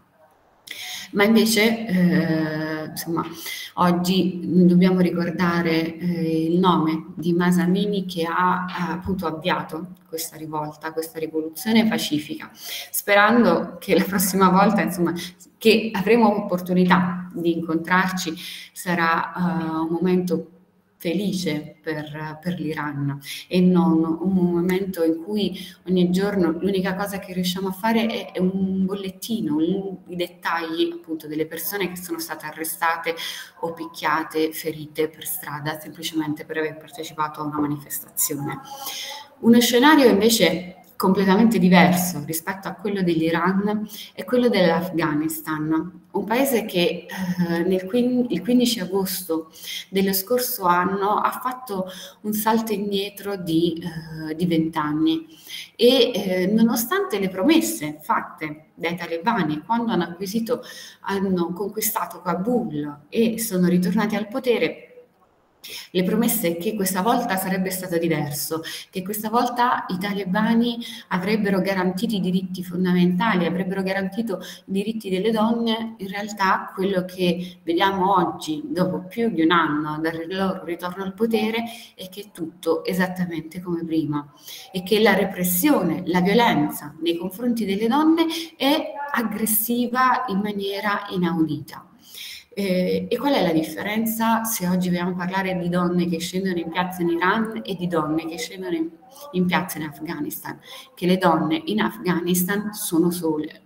Ma invece, eh, insomma, oggi dobbiamo ricordare eh, il nome di Mahsa Amini, che ha eh, appunto avviato questa rivolta, questa rivoluzione pacifica, sperando che la prossima volta, insomma, che avremo opportunità di incontrarci, sarà uh, un momento felice per, per l'Iran e non un momento in cui ogni giorno l'unica cosa che riusciamo a fare è, è un bollettino, un, i dettagli appunto delle persone che sono state arrestate o picchiate, ferite per strada, semplicemente per aver partecipato a una manifestazione. Uno scenario invece completamente diverso rispetto a quello dell'Iran è quello dell'Afghanistan, un paese che eh, nel quindici, il quindici agosto dello scorso anno ha fatto un salto indietro di vent'anni e eh, nonostante le promesse fatte dai talebani quando hanno acquisito, hanno conquistato Kabul e sono ritornati al potere, le promesse che questa volta sarebbe stato diverso, che questa volta i talebani avrebbero garantito i diritti fondamentali, avrebbero garantito i diritti delle donne, in realtà quello che vediamo oggi, dopo più di un anno dal loro ritorno al potere, è che è tutto esattamente come prima e che la repressione, la violenza nei confronti delle donne è aggressiva in maniera inaudita. Eh, e qual è la differenza se oggi vogliamo parlare di donne che scendono in piazza in Iran e di donne che scendono in, in piazza in Afghanistan? Che le donne in Afghanistan sono sole.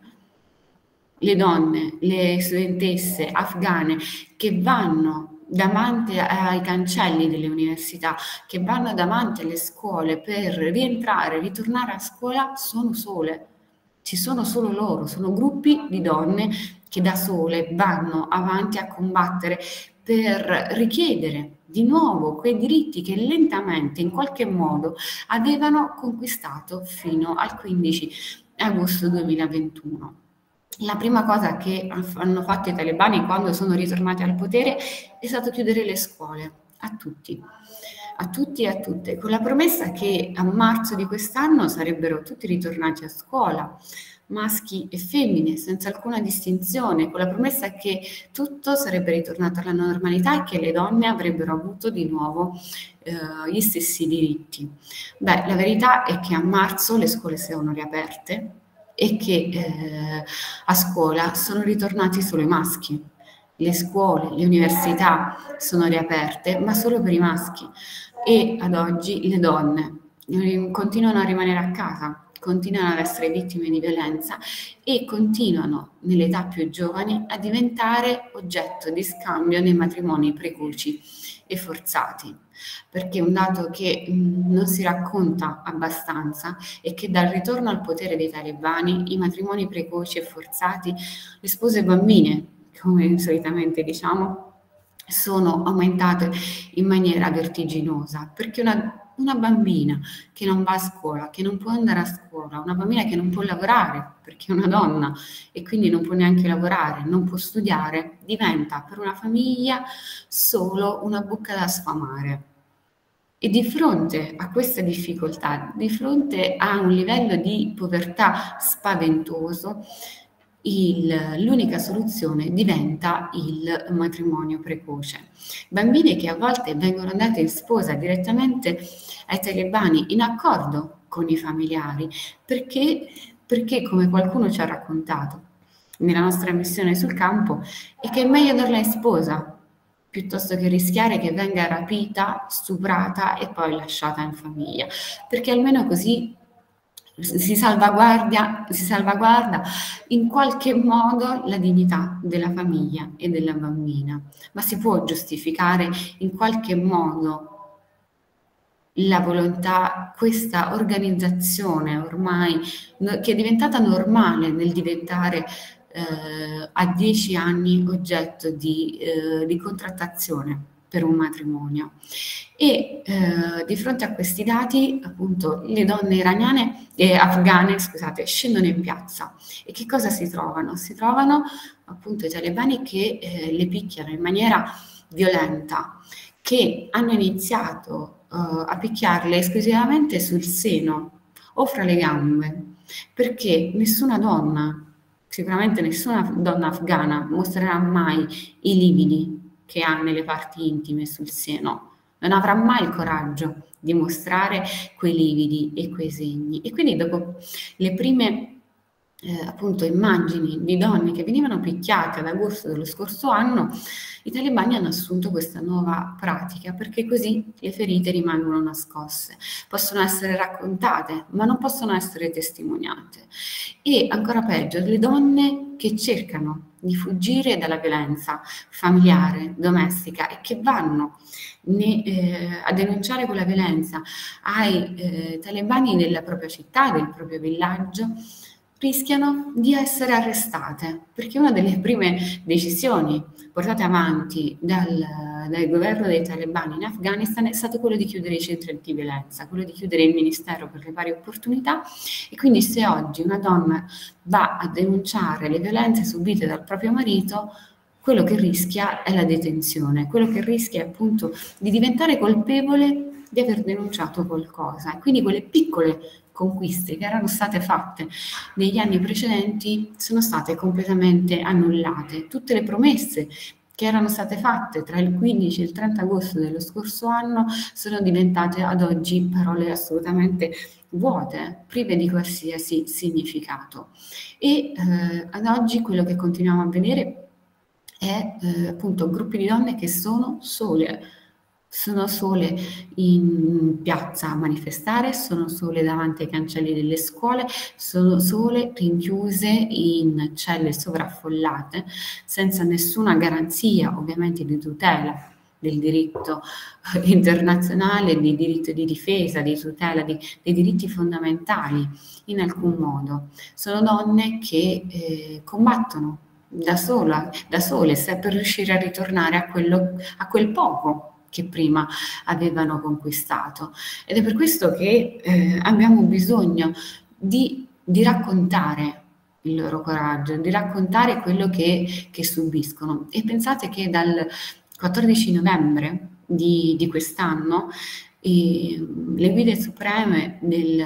Le donne, le studentesse afghane che vanno davanti ai cancelli delle università, che vanno davanti alle scuole per rientrare, ritornare a scuola, sono sole. Ci sono solo loro, sono gruppi di donne che da sole vanno avanti a combattere per richiedere di nuovo quei diritti che lentamente, in qualche modo, avevano conquistato fino al quindici agosto duemilaventuno. La prima cosa che hanno fatto i talebani quando sono ritornati al potere è stato chiudere le scuole a tutti. a tutti e a tutte, con la promessa che a marzo di quest'anno sarebbero tutti ritornati a scuola, maschi e femmine, senza alcuna distinzione, con la promessa che tutto sarebbe ritornato alla normalità e che le donne avrebbero avuto di nuovo eh, gli stessi diritti. Beh, la verità è che a marzo le scuole si sono riaperte e che eh, a scuola sono ritornati solo i maschi. Le scuole, le università sono riaperte, ma solo per i maschi. E ad oggi le donne continuano a rimanere a casa, continuano ad essere vittime di violenza e continuano, nelle età più giovani, a diventare oggetto di scambio nei matrimoni precoci e forzati. Perché un dato che mh, non si racconta abbastanza è che dal ritorno al potere dei talebani i matrimoni precoci e forzati, le spose bambine, come solitamente diciamo, sono aumentate in maniera vertiginosa, perché una, una bambina che non va a scuola, che non può andare a scuola, una bambina che non può lavorare perché è una donna e quindi non può neanche lavorare, non può studiare, diventa per una famiglia solo una bocca da sfamare. E di fronte a questa difficoltà, di fronte a un livello di povertà spaventoso, l'unica soluzione diventa il matrimonio precoce. Bambine che a volte vengono date in sposa direttamente ai talebani in accordo con i familiari, perché, perché come qualcuno ci ha raccontato nella nostra missione sul campo, è che è meglio darla in sposa piuttosto che rischiare che venga rapita, stuprata e poi lasciata in famiglia, perché almeno così si salvaguardia, si salvaguarda in qualche modo la dignità della famiglia e della bambina, ma si può giustificare in qualche modo la volontà, questa organizzazione ormai no, che è diventata normale nel diventare eh, a dieci anni oggetto di, eh, di contrattazione per un matrimonio. E eh, di fronte a questi dati, appunto, le donne iraniane e afghane, scusate, scendono in piazza. E che cosa si trovano? Si trovano appunto i talebani che eh, le picchiano in maniera violenta, che hanno iniziato uh, a picchiarle esclusivamente sul seno o fra le gambe, perché nessuna donna, sicuramente nessuna donna afghana, mostrerà mai i lividi che ha nelle parti intime sul seno, non avrà mai il coraggio di mostrare quei lividi e quei segni. E quindi dopo le prime Eh, appunto immagini di donne che venivano picchiate ad agosto dello scorso anno, i talebani hanno assunto questa nuova pratica, perché così le ferite rimangono nascoste, possono essere raccontate ma non possono essere testimoniate. E ancora peggio, le donne che cercano di fuggire dalla violenza familiare, domestica e che vanno ne, eh, a denunciare quella violenza ai eh, talebani della propria città, del proprio villaggio, rischiano di essere arrestate, perché una delle prime decisioni portate avanti dal, dal governo dei talebani in Afghanistan è stato quello di chiudere i centri di violenza, quello di chiudere il Ministero per le pari opportunità. E quindi se oggi una donna va a denunciare le violenze subite dal proprio marito, quello che rischia è la detenzione, quello che rischia è appunto di diventare colpevole di aver denunciato qualcosa. E quindi quelle piccole conquiste che erano state fatte negli anni precedenti sono state completamente annullate. Tutte le promesse che erano state fatte tra il quindici e il trenta agosto dello scorso anno sono diventate ad oggi parole assolutamente vuote, prive di qualsiasi significato. E eh, ad oggi quello che continuiamo a vedere è eh, appunto gruppi di donne che sono sole, sono sole in piazza a manifestare, sono sole davanti ai cancelli delle scuole, sono sole rinchiuse in celle sovraffollate, senza nessuna garanzia ovviamente di tutela del diritto internazionale, di diritto di difesa, di tutela di, dei diritti fondamentali in alcun modo. Sono donne che eh, combattono da sola, da sole, per riuscire a ritornare a, quello, a quel poco che prima avevano conquistato. Ed è per questo che eh, abbiamo bisogno di, di raccontare il loro coraggio, di raccontare quello che, che subiscono. E pensate che dal quattordici novembre di, di quest'anno eh, le guide supreme del,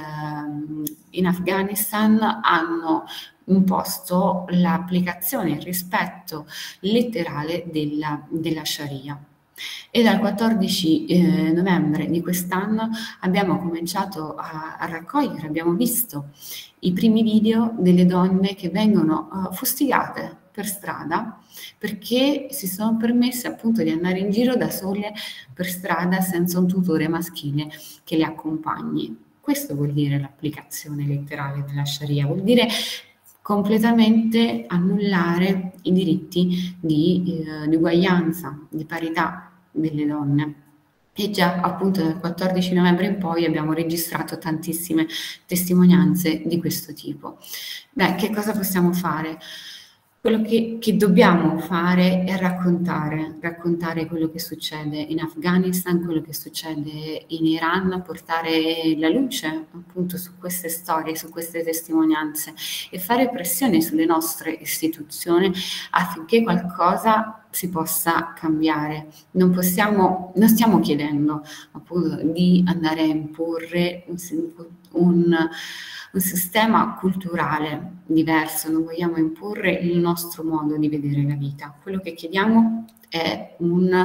in Afghanistan hanno imposto l'applicazione, il rispetto letterale della, della Sharia. E dal quattordici eh, novembre di quest'anno abbiamo cominciato a, a raccogliere, abbiamo visto i primi video delle donne che vengono uh, fustigate per strada perché si sono permesse appunto di andare in giro da sole per strada senza un tutore maschile che le accompagni. Questo vuol dire l'applicazione letterale della Sharia, vuol dire completamente annullare i diritti di, eh, di uguaglianza, di parità delle donne. E già appunto dal quattordici novembre in poi abbiamo registrato tantissime testimonianze di questo tipo. Beh, che cosa possiamo fare? Quello che, che dobbiamo fare è raccontare, raccontare quello che succede in Afghanistan, quello che succede in Iran, portare la luce appunto su queste storie, su queste testimonianze e fare pressione sulle nostre istituzioni affinché qualcosa si possa cambiare. Non possiamo, non stiamo chiedendo appunto di andare a imporre un, un, un sistema culturale diverso, non vogliamo imporre il nostro modo di vedere la vita. Quello che chiediamo è un,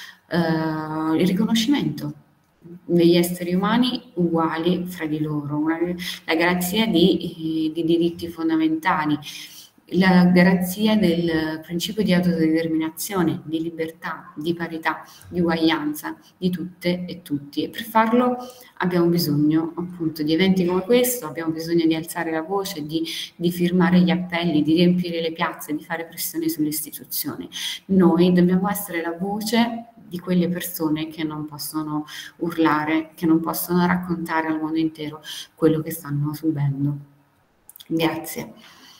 uh, il riconoscimento degli esseri umani uguali fra di loro, una, la garanzia di, di diritti fondamentali, la garanzia del principio di autodeterminazione, di libertà, di parità, di uguaglianza di tutte e tutti. E per farlo abbiamo bisogno appunto di eventi come questo, abbiamo bisogno di alzare la voce, di, di firmare gli appelli, di riempire le piazze, di fare pressione sulle istituzioni. Noi dobbiamo essere la voce di quelle persone che non possono urlare, che non possono raccontare al mondo intero quello che stanno subendo. Grazie.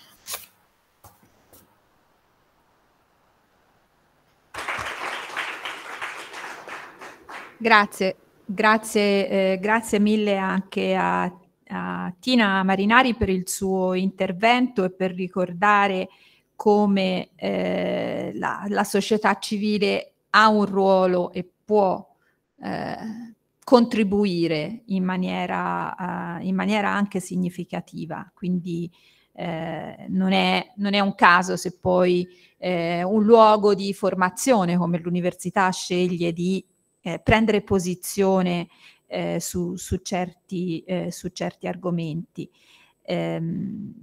Grazie, grazie, eh, grazie mille anche a, a Tina Marinari per il suo intervento e per ricordare come eh, la, la società civile ha un ruolo e può eh, contribuire in maniera, uh, in maniera anche significativa. Quindi eh, non è, non è un caso se poi eh, un luogo di formazione come l'università sceglie di Eh, prendere posizione eh, su, su, certi, eh, su certi argomenti. Ehm,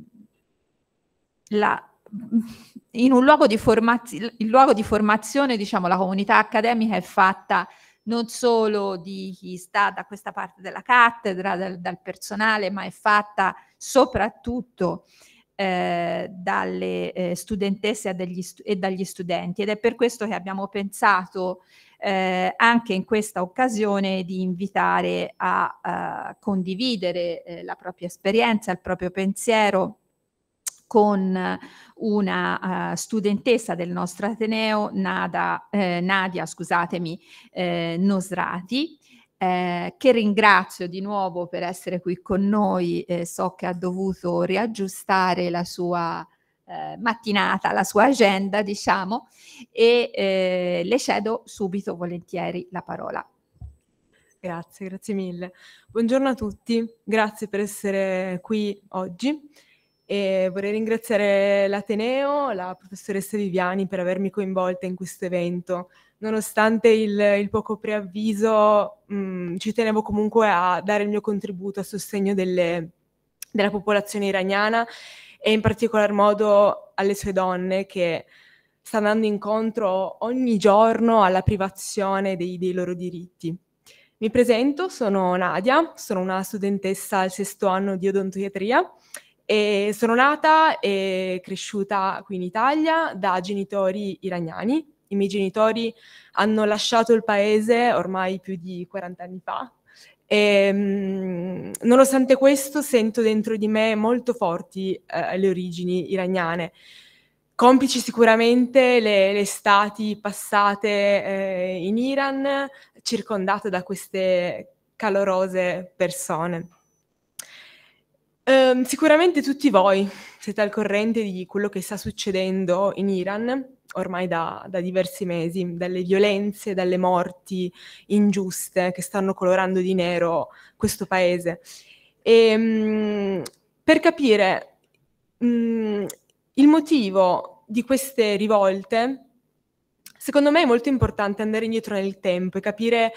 la, in un luogo di formazione, il luogo di formazione, diciamo, la comunità accademica è fatta non solo di chi sta da questa parte della cattedra, dal, dal personale, ma è fatta soprattutto eh, dalle eh, studentesse e dagli, stu- e dagli studenti, ed è per questo che abbiamo pensato Eh, anche in questa occasione di invitare a, a condividere eh, la propria esperienza, il proprio pensiero con una uh, studentessa del nostro Ateneo, Nada, eh, Nadia, scusatemi, eh, Nosrati, eh, che ringrazio di nuovo per essere qui con noi. Eh, so che ha dovuto riaggiustare la sua Eh, mattinata, la sua agenda, diciamo, e eh, le cedo subito volentieri la parola.
Grazie, grazie mille. Buongiorno a tutti, grazie per essere qui oggi e vorrei ringraziare l'Ateneo, la professoressa Viviani per avermi coinvolta in questo evento. Nonostante il, il poco preavviso, mh, ci tenevo comunque a dare il mio contributo a sostegno delle, della popolazione iraniana e in particolar modo alle sue donne che stanno andando incontro ogni giorno alla privazione dei, dei loro diritti. Mi presento, sono Nadia, sono una studentessa al sesto anno di odontoiatria e sono nata e cresciuta qui in Italia da genitori iraniani. I miei genitori hanno lasciato il paese ormai più di quaranta anni fa. E, mh, nonostante questo sento dentro di me molto forti eh, le origini iraniane, complici sicuramente le, le estati passate eh, in Iran, circondate da queste calorose persone. Um, sicuramente tutti voi siete al corrente di quello che sta succedendo in Iran ormai da, da diversi mesi, dalle violenze, dalle morti ingiuste che stanno colorando di nero questo paese. E, um, per capire um, il motivo di queste rivolte, secondo me è molto importante andare indietro nel tempo e capire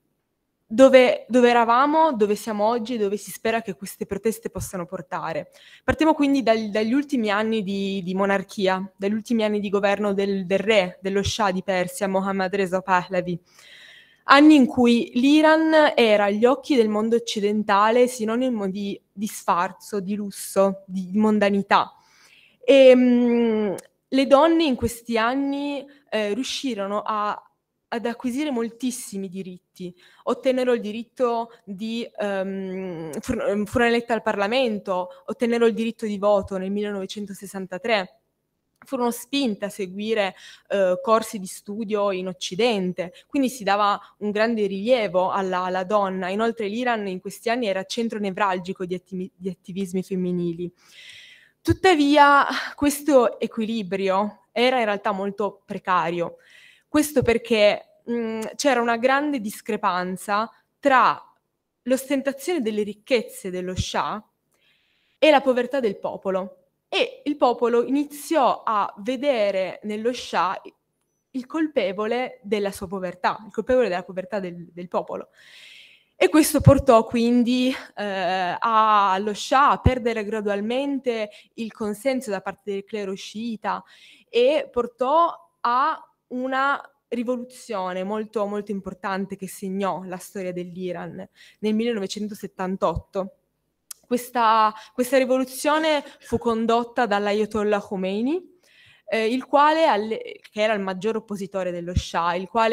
Dove, dove eravamo, dove siamo oggi e dove si spera che queste proteste possano portare. Partiamo quindi dal, dagli ultimi anni di, di monarchia, dagli ultimi anni di governo del, del re, dello Shah di Persia, Mohammad Reza Pahlavi. Anni in cui l'Iran era agli occhi del mondo occidentale sinonimo di, di sfarzo, di lusso, di, di mondanità. E mh, le donne in questi anni eh, riuscirono a ad acquisire moltissimi diritti, ottennero il diritto di, um, furono, furono elette al Parlamento, ottennero il diritto di voto nel millenovecentosessantatré, furono spinte a seguire uh, corsi di studio in Occidente, quindi si dava un grande rilievo alla, alla donna. Inoltre l'Iran in questi anni era centro nevralgico di, attivi, di attivismi femminili. Tuttavia questo equilibrio era in realtà molto precario. Questo perché mh, c'era una grande discrepanza tra l'ostentazione delle ricchezze dello Shah e la povertà del popolo. E il popolo iniziò a vedere nello Shah il colpevole della sua povertà, il colpevole della povertà del, del popolo. E questo portò quindi eh, allo Shah a perdere gradualmente il consenso da parte del clero sciita e portò a una rivoluzione molto, molto importante che segnò la storia dell'Iran nel millenovecentosettantotto. Questa, questa rivoluzione fu condotta dall'Ayatollah Khomeini, eh, il quale, alle, che era il maggior oppositore dello Shah, il quale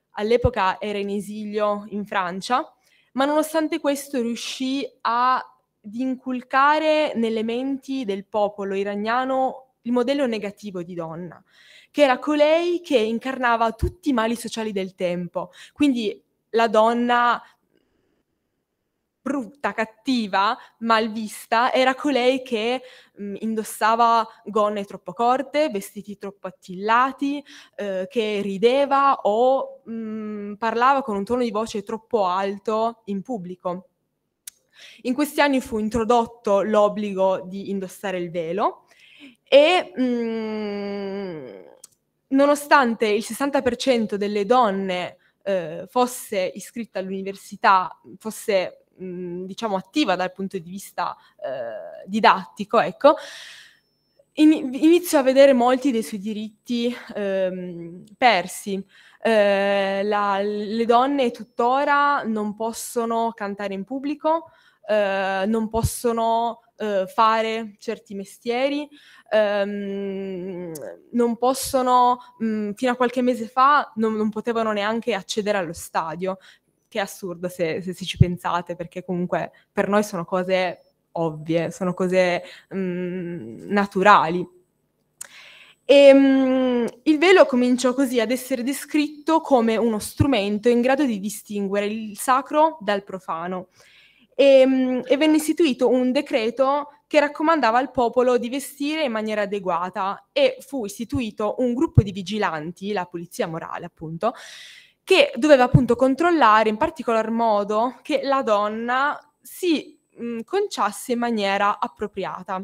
all'epoca era in esilio in Francia, ma nonostante questo riuscì ad inculcare nelle menti del popolo iraniano il modello negativo di donna, che era colei che incarnava tutti i mali sociali del tempo. Quindi la donna brutta, cattiva, malvista, era colei che mh, indossava gonne troppo corte, vestiti troppo attillati, eh, che rideva o mh, parlava con un tono di voce troppo alto in pubblico. In questi anni fu introdotto l'obbligo di indossare il velo e mh, nonostante il sessanta per cento delle donne eh, fosse iscritta all'università, fosse diciamo attiva dal punto di vista eh, didattico, ecco, in, inizio a vedere molti dei suoi diritti ehm, persi. Eh, la, le donne tuttora non possono cantare in pubblico, eh, non possono eh, fare certi mestieri, ehm, non possono, mh, fino a qualche mese fa, non, non potevano neanche accedere allo stadio, che è assurdo se, se ci pensate, perché comunque per noi sono cose ovvie, sono cose mh, naturali. E, mh, il velo cominciò così ad essere descritto come uno strumento in grado di distinguere il sacro dal profano. E, mh, e venne istituito un decreto che raccomandava al popolo di vestire in maniera adeguata e fu istituito un gruppo di vigilanti, la polizia morale appunto, che doveva appunto controllare in particolar modo che la donna si mh, conciasse in maniera appropriata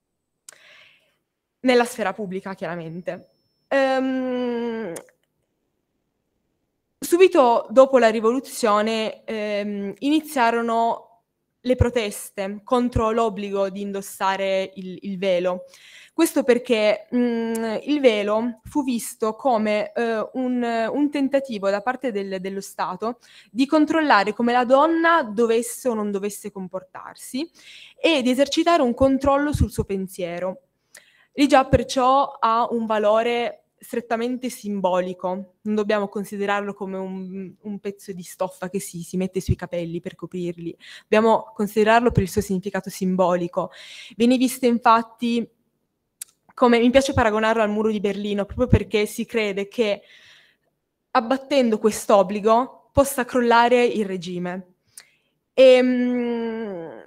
nella sfera pubblica, chiaramente. Ehm, subito dopo la rivoluzione ehm, iniziarono le proteste contro l'obbligo di indossare il, il velo. Questo perché mh, il velo fu visto come eh, un, un tentativo da parte del, dello Stato di controllare come la donna dovesse o non dovesse comportarsi e di esercitare un controllo sul suo pensiero. E già perciò ha un valore strettamente simbolico, non dobbiamo considerarlo come un, un pezzo di stoffa che si, si mette sui capelli per coprirli, dobbiamo considerarlo per il suo significato simbolico. Viene visto infatti come, mi piace paragonarlo al muro di Berlino, proprio perché si crede che abbattendo quest'obbligo possa crollare il regime. E, mh,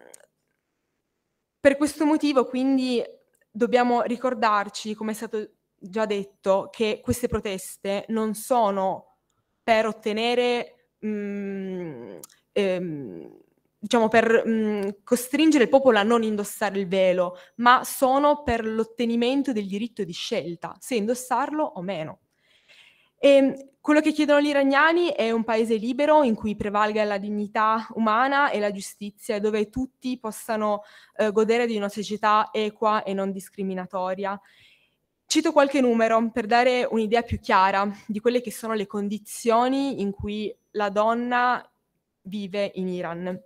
per questo motivo quindi dobbiamo ricordarci, come è stato già detto, che queste proteste non sono per ottenere, mh, ehm, diciamo, per mh, costringere il popolo a non indossare il velo, ma sono per l'ottenimento del diritto di scelta, se indossarlo o meno. E quello che chiedono gli iraniani è un paese libero in cui prevalga la dignità umana e la giustizia, dove tutti possano eh, godere di una società equa e non discriminatoria. Cito qualche numero per dare un'idea più chiara di quelle che sono le condizioni in cui la donna vive in Iran.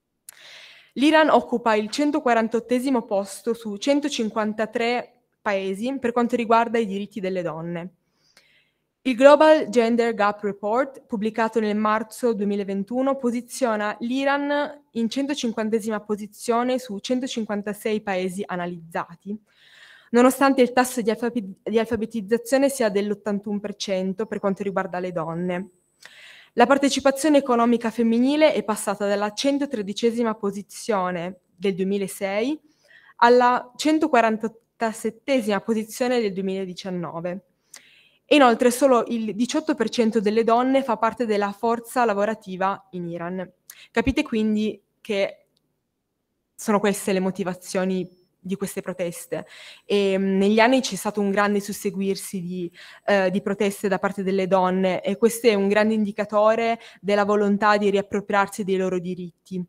L'Iran occupa il centoquarantottesimo posto su centocinquantatré paesi per quanto riguarda i diritti delle donne. Il Global Gender Gap Report, pubblicato nel marzo duemilaventuno, posiziona l'Iran in centocinquantesima posizione su centocinquantasei paesi analizzati, nonostante il tasso di, alfabet- di alfabetizzazione sia dell'ottantuno per cento per quanto riguarda le donne. La partecipazione economica femminile è passata dalla centotredicesima posizione del duemilasei alla centoquarantasettesima posizione del duemiladiciannove. Inoltre solo il diciotto per cento delle donne fa parte della forza lavorativa in Iran. Capite quindi che sono queste le motivazioni di queste proteste. E, mh, negli anni c'è stato un grande susseguirsi di, eh, di proteste da parte delle donne e questo è un grande indicatore della volontà di riappropriarsi dei loro diritti.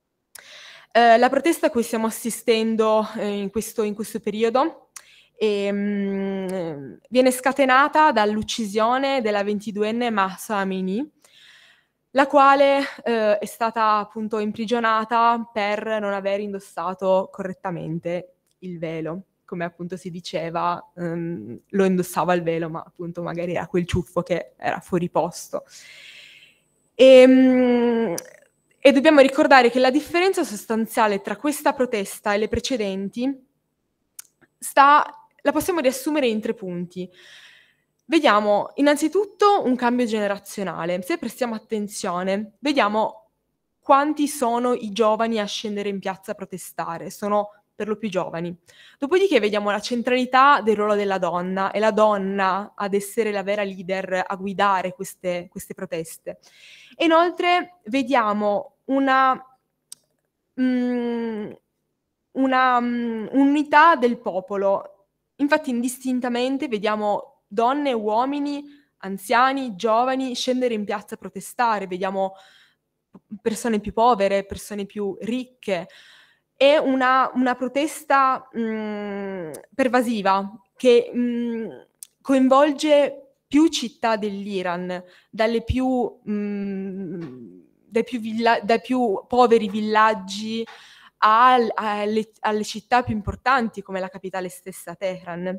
Eh, la protesta a cui stiamo assistendo eh, in, questo, in questo periodo E, mh, viene scatenata dall'uccisione della ventiduenne Mahsa Amini, la quale eh, è stata appunto imprigionata per non aver indossato correttamente il velo. come appunto si diceva, um, lo indossava il velo, ma appunto magari era quel ciuffo che era fuori posto. E, um, e dobbiamo ricordare che la differenza sostanziale tra questa protesta e le precedenti sta, la possiamo riassumere in tre punti. Vediamo innanzitutto un cambio generazionale. Se prestiamo attenzione, vediamo quanti sono i giovani a scendere in piazza a protestare. Sono per lo più giovani. Dopodiché vediamo la centralità del ruolo della donna e la donna ad essere la vera leader, a guidare queste, queste proteste. E inoltre vediamo una, mm, una um, unità del popolo. Infatti indistintamente vediamo donne e uomini, anziani, giovani scendere in piazza a protestare, vediamo persone più povere, persone più ricche. È una, una protesta mh, pervasiva che mh, coinvolge più città dell'Iran, dalle più, mh, dai, più villa- dai più poveri villaggi al- alle, alle città più importanti come la capitale stessa, Teheran.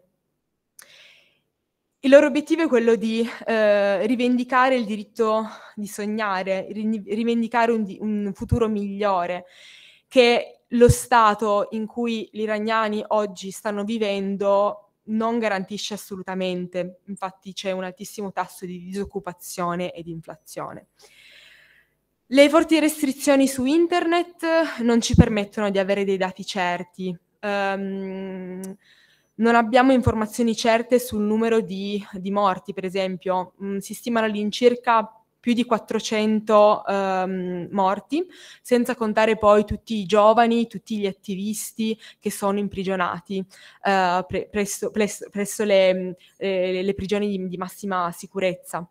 Il loro obiettivo è quello di eh, rivendicare il diritto di sognare, rivendicare un, un futuro migliore, che lo stato in cui gli iraniani oggi stanno vivendo non garantisce assolutamente. Infatti c'è un altissimo tasso di disoccupazione e di inflazione. Le forti restrizioni su internet non ci permettono di avere dei dati certi. Um, non abbiamo informazioni certe sul numero di, di morti, per esempio. Mm, si stimano all'incirca più di quattrocento um, morti, senza contare poi tutti i giovani, tutti gli attivisti che sono imprigionati uh, pre- presso, presso, presso le, le, le prigioni di, di massima sicurezza.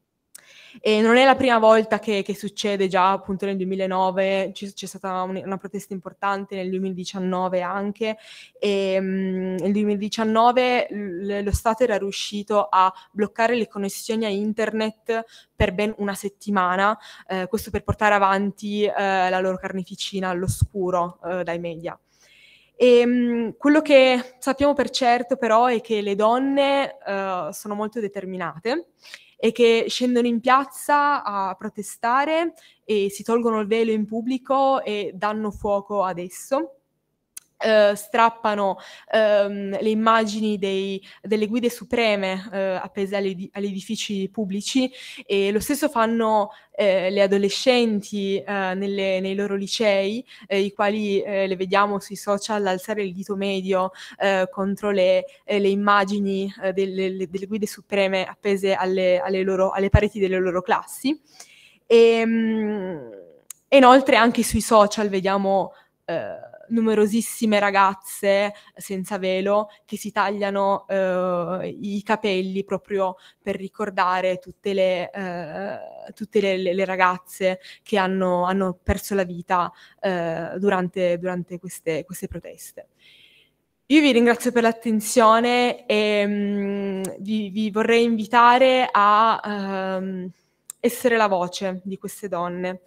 E non è la prima volta che, che succede, già appunto nel duemilanove c'è, c'è stata un, una protesta importante, nel duemiladiciannove anche, e um, nel duemiladiciannove l- lo Stato era riuscito a bloccare le connessioni a internet per ben una settimana, eh, questo per portare avanti eh, la loro carneficina all'oscuro eh, dai media. E, um, quello che sappiamo per certo però è che le donne uh, sono molto determinate e che scendono in piazza a protestare e si tolgono il velo in pubblico e danno fuoco ad esso. Uh, strappano um, le immagini dei, delle guide supreme uh, appese agli, agli edifici pubblici, e lo stesso fanno eh, le adolescenti uh, nelle, nei loro licei, eh, i quali eh, le vediamo sui social alzare il dito medio eh, contro le, eh, le immagini eh, delle, le, delle guide supreme appese alle, alle, loro, alle pareti delle loro classi. E, um, e inoltre anche sui social vediamo eh, numerosissime ragazze senza velo che si tagliano eh, i capelli proprio per ricordare tutte le, eh, tutte le, le, le ragazze che hanno, hanno perso la vita eh, durante, durante queste, queste proteste. Io vi ringrazio per l'attenzione e mh, vi, vi vorrei invitare a um, essere la voce di queste donne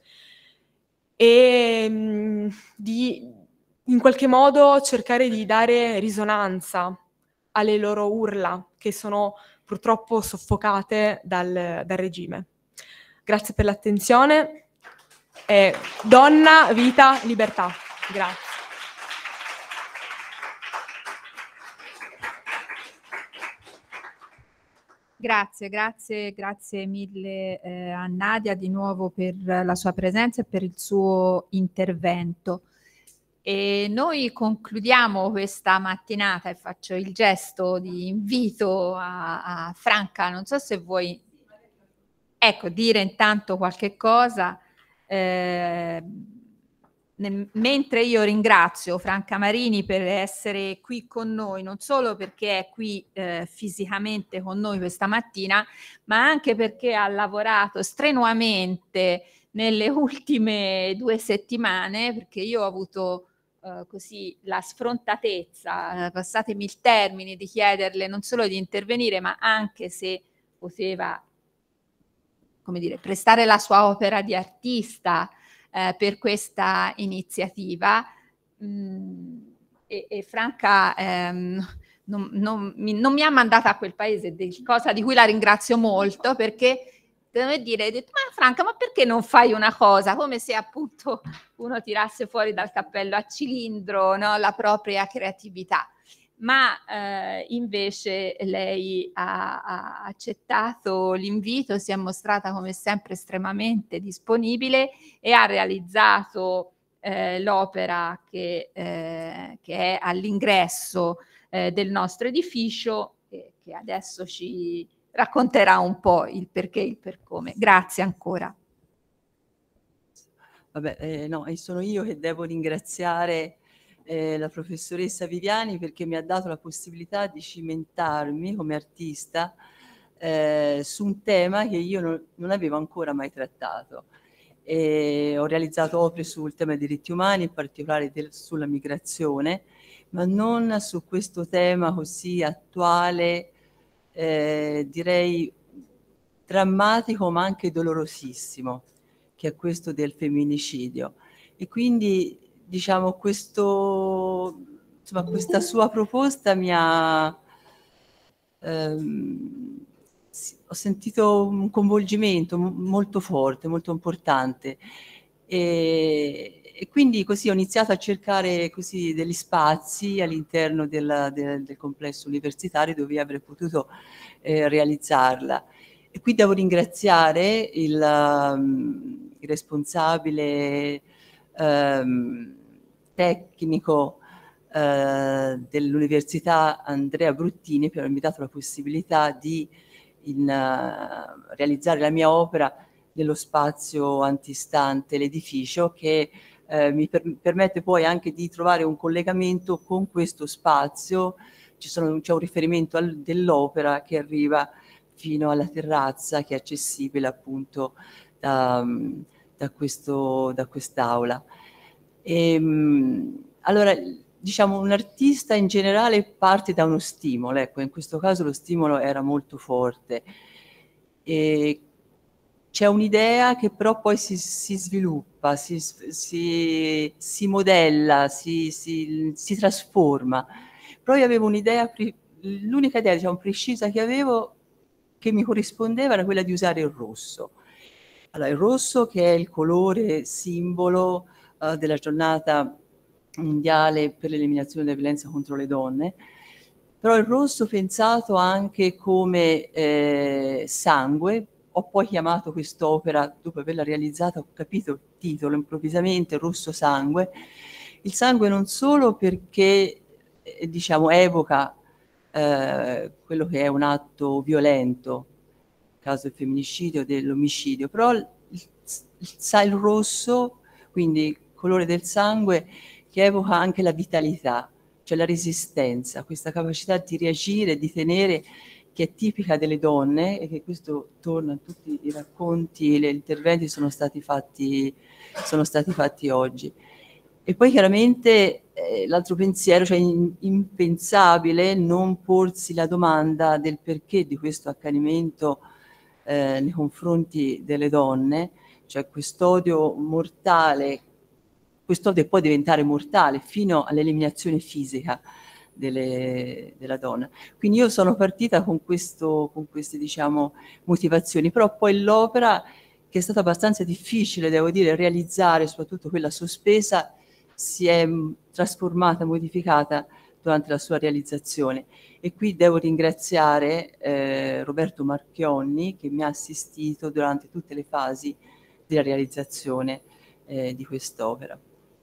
e mh, di in qualche modo cercare di dare risonanza alle loro urla che sono purtroppo soffocate dal, dal regime. Grazie per l'attenzione. Eh, donna, vita, libertà. Grazie.
Grazie, grazie, grazie mille eh, a Nadia di nuovo per la sua presenza e per il suo intervento. E noi concludiamo questa mattinata e faccio il gesto di invito a, a Franca, non so se vuoi ecco, dire intanto qualche cosa, eh, nel, mentre io ringrazio Franca Marini per essere qui con noi, non solo perché è qui eh, fisicamente con noi questa mattina, ma anche perché ha lavorato strenuamente nelle ultime due settimane, perché io ho avuto Uh, così la sfrontatezza, uh, passatemi il termine, di chiederle non solo di intervenire, ma anche se poteva, come dire, prestare la sua opera di artista uh, per questa iniziativa. Mm, e, e Franca ehm, non, non, mi, non mi ha mandata a quel paese, di, cosa di cui la ringrazio molto, perché devo dire, ho detto, ma Franca, ma perché non fai una cosa? Come se appunto uno tirasse fuori dal cappello a cilindro, no? La propria creatività. Ma eh, invece lei ha, ha accettato l'invito, si è mostrata come sempre estremamente disponibile e ha realizzato eh, l'opera che, eh, che è all'ingresso eh, del nostro edificio, eh, che adesso ci racconterà un po' il perché e il per come. Grazie ancora.
Vabbè, eh, no, sono io che devo ringraziare eh, la professoressa Viviani, perché mi ha dato la possibilità di cimentarmi come artista eh, su un tema che io non, non avevo ancora mai trattato. E ho realizzato opere sul tema dei diritti umani, in particolare del, sulla migrazione, ma non su questo tema così attuale, eh, direi drammatico ma anche dolorosissimo, che è questo del femminicidio. E quindi, diciamo, questo, insomma, questa sua proposta mi ha... Ehm, ho sentito un coinvolgimento molto forte, molto importante. E, e quindi così ho iniziato a cercare così degli spazi all'interno del, del, del complesso universitario dove avrei potuto eh, realizzarla. E qui devo ringraziare il, um, il responsabile um, tecnico uh, dell'Università Andrea Bruttini per avermi dato la possibilità di in, uh, realizzare la mia opera nello spazio antistante l'edificio, che uh, mi per permette poi anche di trovare un collegamento con questo spazio. Ci sono, c'è un riferimento dell'opera che arriva fino alla terrazza, che è accessibile appunto da, da, questo, da quest'aula. Allora, diciamo, un artista in generale parte da uno stimolo, ecco, in questo caso lo stimolo era molto forte. E c'è un'idea che però poi si, si sviluppa, si, si, si modella, si, si, si trasforma. Però io avevo un'idea, l'unica idea, diciamo, precisa che avevo, che mi corrispondeva, era quella di usare il rosso. Allora, il rosso, che è il colore simbolo uh, della giornata mondiale per l'eliminazione della violenza contro le donne, però il rosso pensato anche come eh, sangue. Ho poi chiamato quest'opera, dopo averla realizzata, ho capito il titolo improvvisamente, Rosso Sangue. Il sangue non solo perché, eh, diciamo, evoca eh, quello che è un atto violento, nel caso del femminicidio, dell'omicidio, però il, il, il rosso, quindi il colore del sangue, che evoca anche la vitalità, cioè la resistenza, questa capacità di reagire, di tenere, che è tipica delle donne, e che questo torna a tutti i racconti, gli interventi sono stati fatti, sono stati fatti oggi. E poi chiaramente eh, l'altro pensiero, cioè in, impensabile non porsi la domanda del perché di questo accanimento eh, nei confronti delle donne, cioè quest'odio mortale, quest'odio può diventare mortale fino all'eliminazione fisica delle, della donna. Quindi io sono partita con, questo, con queste, diciamo, motivazioni, però poi l'opera, che è stata abbastanza difficile, devo dire, realizzare, soprattutto quella sospesa, si è trasformata, modificata durante la sua realizzazione. E qui devo ringraziare eh, Roberto Marchionni, che mi ha assistito durante tutte le fasi della realizzazione eh, di quest'opera.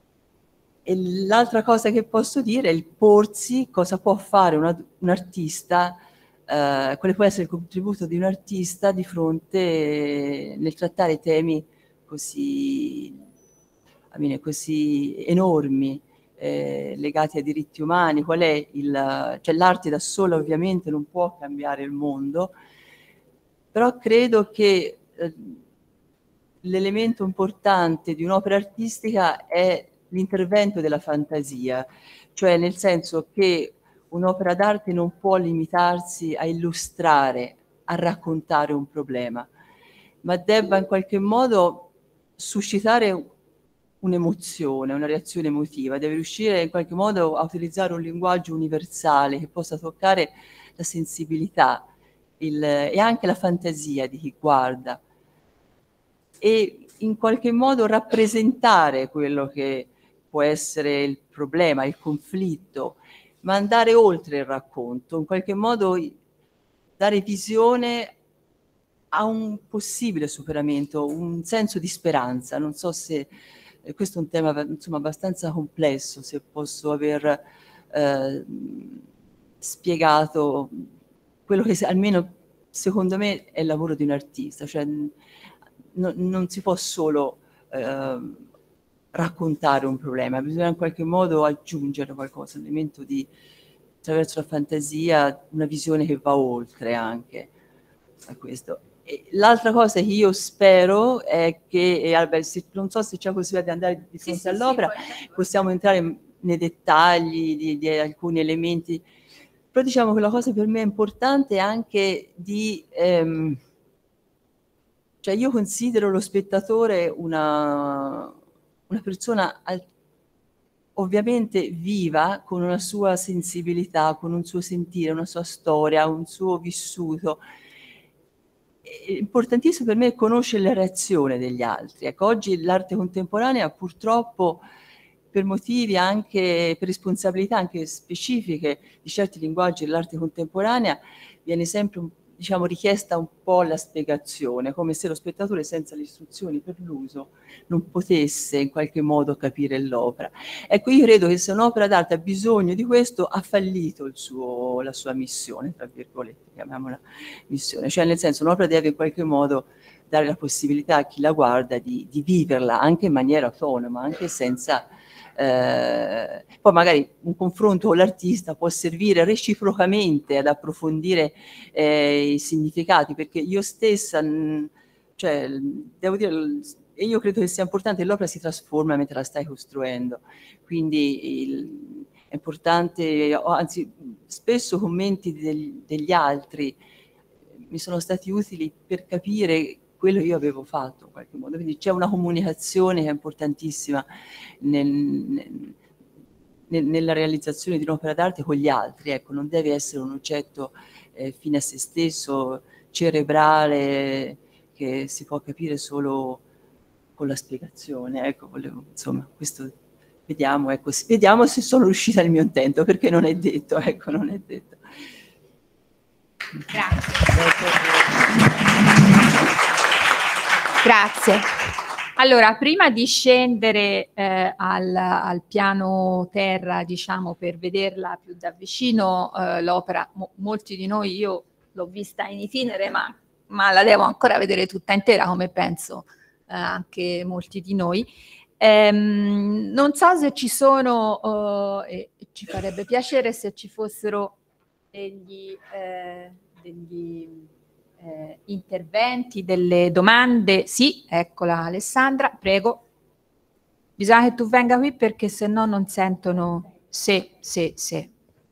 E l'altra cosa che posso dire è il porsi, cosa può fare una, un artista, eh, quale può essere il contributo di un artista di fronte eh, nel trattare temi così, bene, così enormi, eh, legati ai diritti umani. Qual è il, cioè l'arte da sola ovviamente non può cambiare il mondo, però credo che eh, l'elemento importante di un'opera artistica è l'intervento della fantasia, cioè nel senso che un'opera d'arte non può limitarsi a illustrare, a raccontare un problema, ma debba in qualche modo suscitare un'emozione, una reazione emotiva, deve riuscire in qualche modo a utilizzare un linguaggio universale che possa toccare la sensibilità il, e anche la fantasia di chi guarda, e in qualche modo rappresentare quello che può essere il problema, il conflitto, ma andare oltre il racconto, in qualche modo dare visione a un possibile superamento, un senso di speranza. Non so se eh, questo è un tema insomma abbastanza complesso, se posso aver eh, spiegato quello che almeno secondo me è il lavoro di un artista, cioè no, non si può solo eh, raccontare un problema, bisogna in qualche modo aggiungere qualcosa, un elemento di, attraverso la fantasia, una visione che va oltre anche a questo. L'altra cosa che io spero è che, e Albert, se, non so se c'è possibilità di andare di fronte sì, all'opera, sì, possiamo entrare nei dettagli di, di alcuni elementi, però diciamo che la cosa per me importante è anche di, ehm, cioè io considero lo spettatore una, una persona al, ovviamente viva, con una sua sensibilità, con un suo sentire, una sua storia, un suo vissuto. Importantissimo per me è conoscere la reazione degli altri. Ecco, oggi l'arte contemporanea purtroppo, per motivi anche, per responsabilità anche specifiche di certi linguaggi dell'arte contemporanea, viene sempre, diciamo, richiesta un po' la spiegazione, come se lo spettatore senza le istruzioni per l'uso non potesse in qualche modo capire l'opera. Ecco, io credo che se un'opera d'arte ha bisogno di questo, ha fallito il suo, la sua missione, tra virgolette, chiamiamola missione, cioè nel senso un'opera deve in qualche modo dare la possibilità a chi la guarda di, di viverla anche in maniera autonoma, anche senza... Eh, poi magari un confronto con l'artista può servire reciprocamente ad approfondire eh, i significati, perché io stessa, mh, cioè, devo dire, e io credo che sia importante che l'opera si trasforma mentre la stai costruendo, quindi il, è importante, anzi spesso commenti del, degli altri mi sono stati utili per capire quello che io avevo fatto in qualche modo, quindi c'è una comunicazione che è importantissima nel, nel, nella realizzazione di un'opera d'arte con gli altri, ecco, non deve essere un oggetto eh, fine a se stesso, cerebrale, che si può capire solo con la spiegazione, ecco, volevo, insomma, questo vediamo, ecco, vediamo se sono riuscita nel mio intento, perché non è detto, ecco, non è detto.
Grazie. Grazie. Allora, prima di scendere eh, al, al piano terra, diciamo, per vederla più da vicino, eh, l'opera, mo, molti di noi, io l'ho vista in itinere, ma, ma la devo ancora vedere tutta intera, come penso eh, anche molti di noi. Ehm, non so se ci sono, eh, e ci farebbe piacere se ci fossero degli... Eh, degli Eh, interventi, delle domande. Sì, eccola Alessandra, prego. Bisogna che tu venga qui perché se no non sentono. Sì, sì, sì.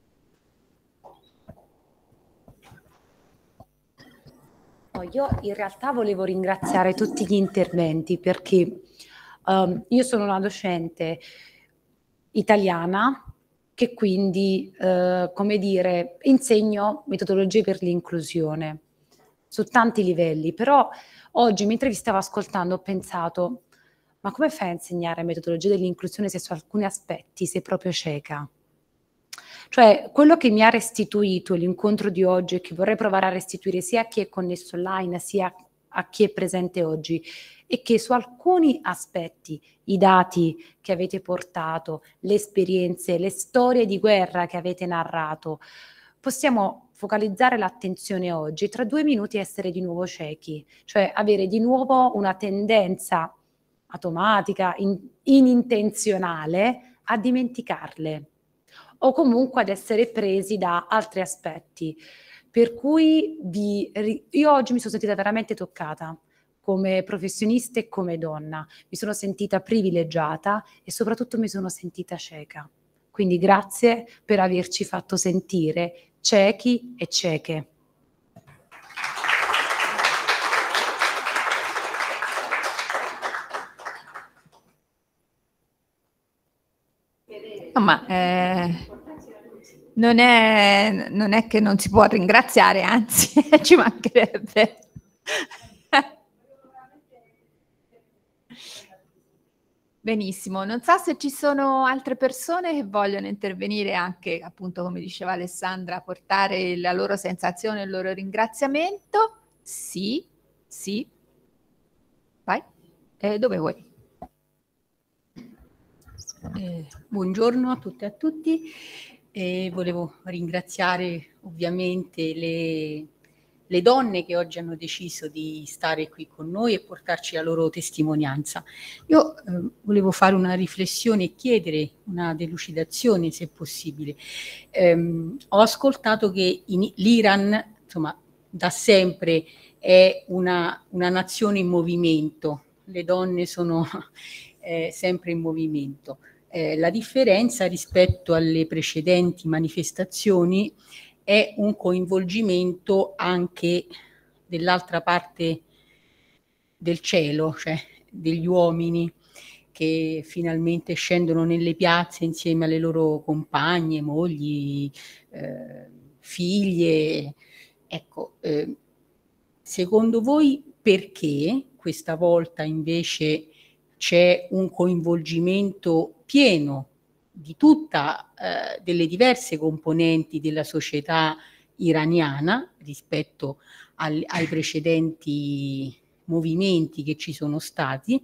Oh, io in realtà volevo ringraziare tutti gli interventi perché um, io sono una docente italiana che quindi, eh, come dire, insegno metodologie per l'inclusione su tanti livelli, però oggi mentre vi stavo ascoltando ho pensato, ma come fai a insegnare metodologie dell'inclusione se su alcuni aspetti sei proprio cieca? Cioè, quello che mi ha restituito l'incontro di oggi e che vorrei provare a restituire sia a chi è connesso online sia a chi è presente oggi, è che su alcuni aspetti, i dati che avete portato, le esperienze, le storie di guerra che avete narrato, possiamo focalizzare l'attenzione oggi, tra due minuti essere di nuovo ciechi, cioè avere di nuovo una tendenza automatica, in, inintenzionale a dimenticarle o comunque ad essere presi da altri aspetti. Per cui vi, io oggi mi sono sentita veramente toccata come professionista e come donna, mi sono sentita privilegiata e soprattutto mi sono sentita cieca. Quindi grazie per averci fatto sentire ciechi e cieche.
No, ma eh, non, è, non è che non si può ringraziare, anzi, ci mancherebbe. Benissimo, non so se ci sono altre persone che vogliono intervenire anche, appunto, come diceva Alessandra, portare la loro sensazione, il loro ringraziamento. Sì, sì. Vai. Eh, dove vuoi?
Eh, buongiorno a tutte e a tutti. Eh, volevo ringraziare ovviamente le, le donne che oggi hanno deciso di stare qui con noi e portarci la loro testimonianza. Io eh, volevo fare una riflessione e chiedere una delucidazione, se possibile. Eh, ho ascoltato che in, l'Iran, insomma, da sempre è una, una nazione in movimento, le donne sono eh, sempre in movimento. Eh, la differenza rispetto alle precedenti manifestazioni è un coinvolgimento anche dell'altra parte del cielo, cioè degli uomini che finalmente scendono nelle piazze insieme alle loro compagne, mogli, eh, figlie. Ecco, eh, secondo voi perché questa volta invece c'è un coinvolgimento pieno di tutta eh, delle diverse componenti della società iraniana rispetto al, ai precedenti movimenti che ci sono stati?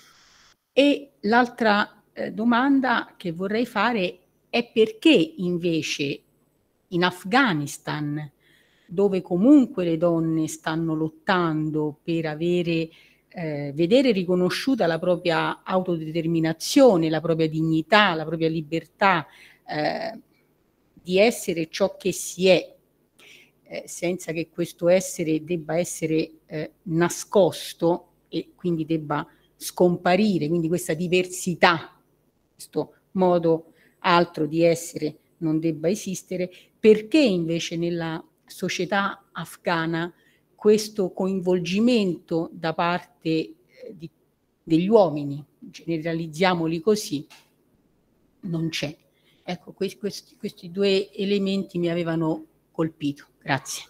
E l'altra eh, domanda che vorrei fare è perché invece in Afghanistan, dove comunque le donne stanno lottando per avere Eh, vedere riconosciuta la propria autodeterminazione, la propria dignità, la propria libertà eh, di essere ciò che si è, eh, senza che questo essere debba essere eh, nascosto e quindi debba scomparire, quindi questa diversità, questo modo altro di essere non debba esistere, perché invece nella società afghana questo coinvolgimento da parte eh, di, degli uomini, generalizziamoli così, non c'è. Ecco, que- questi, questi due elementi mi avevano colpito. Grazie.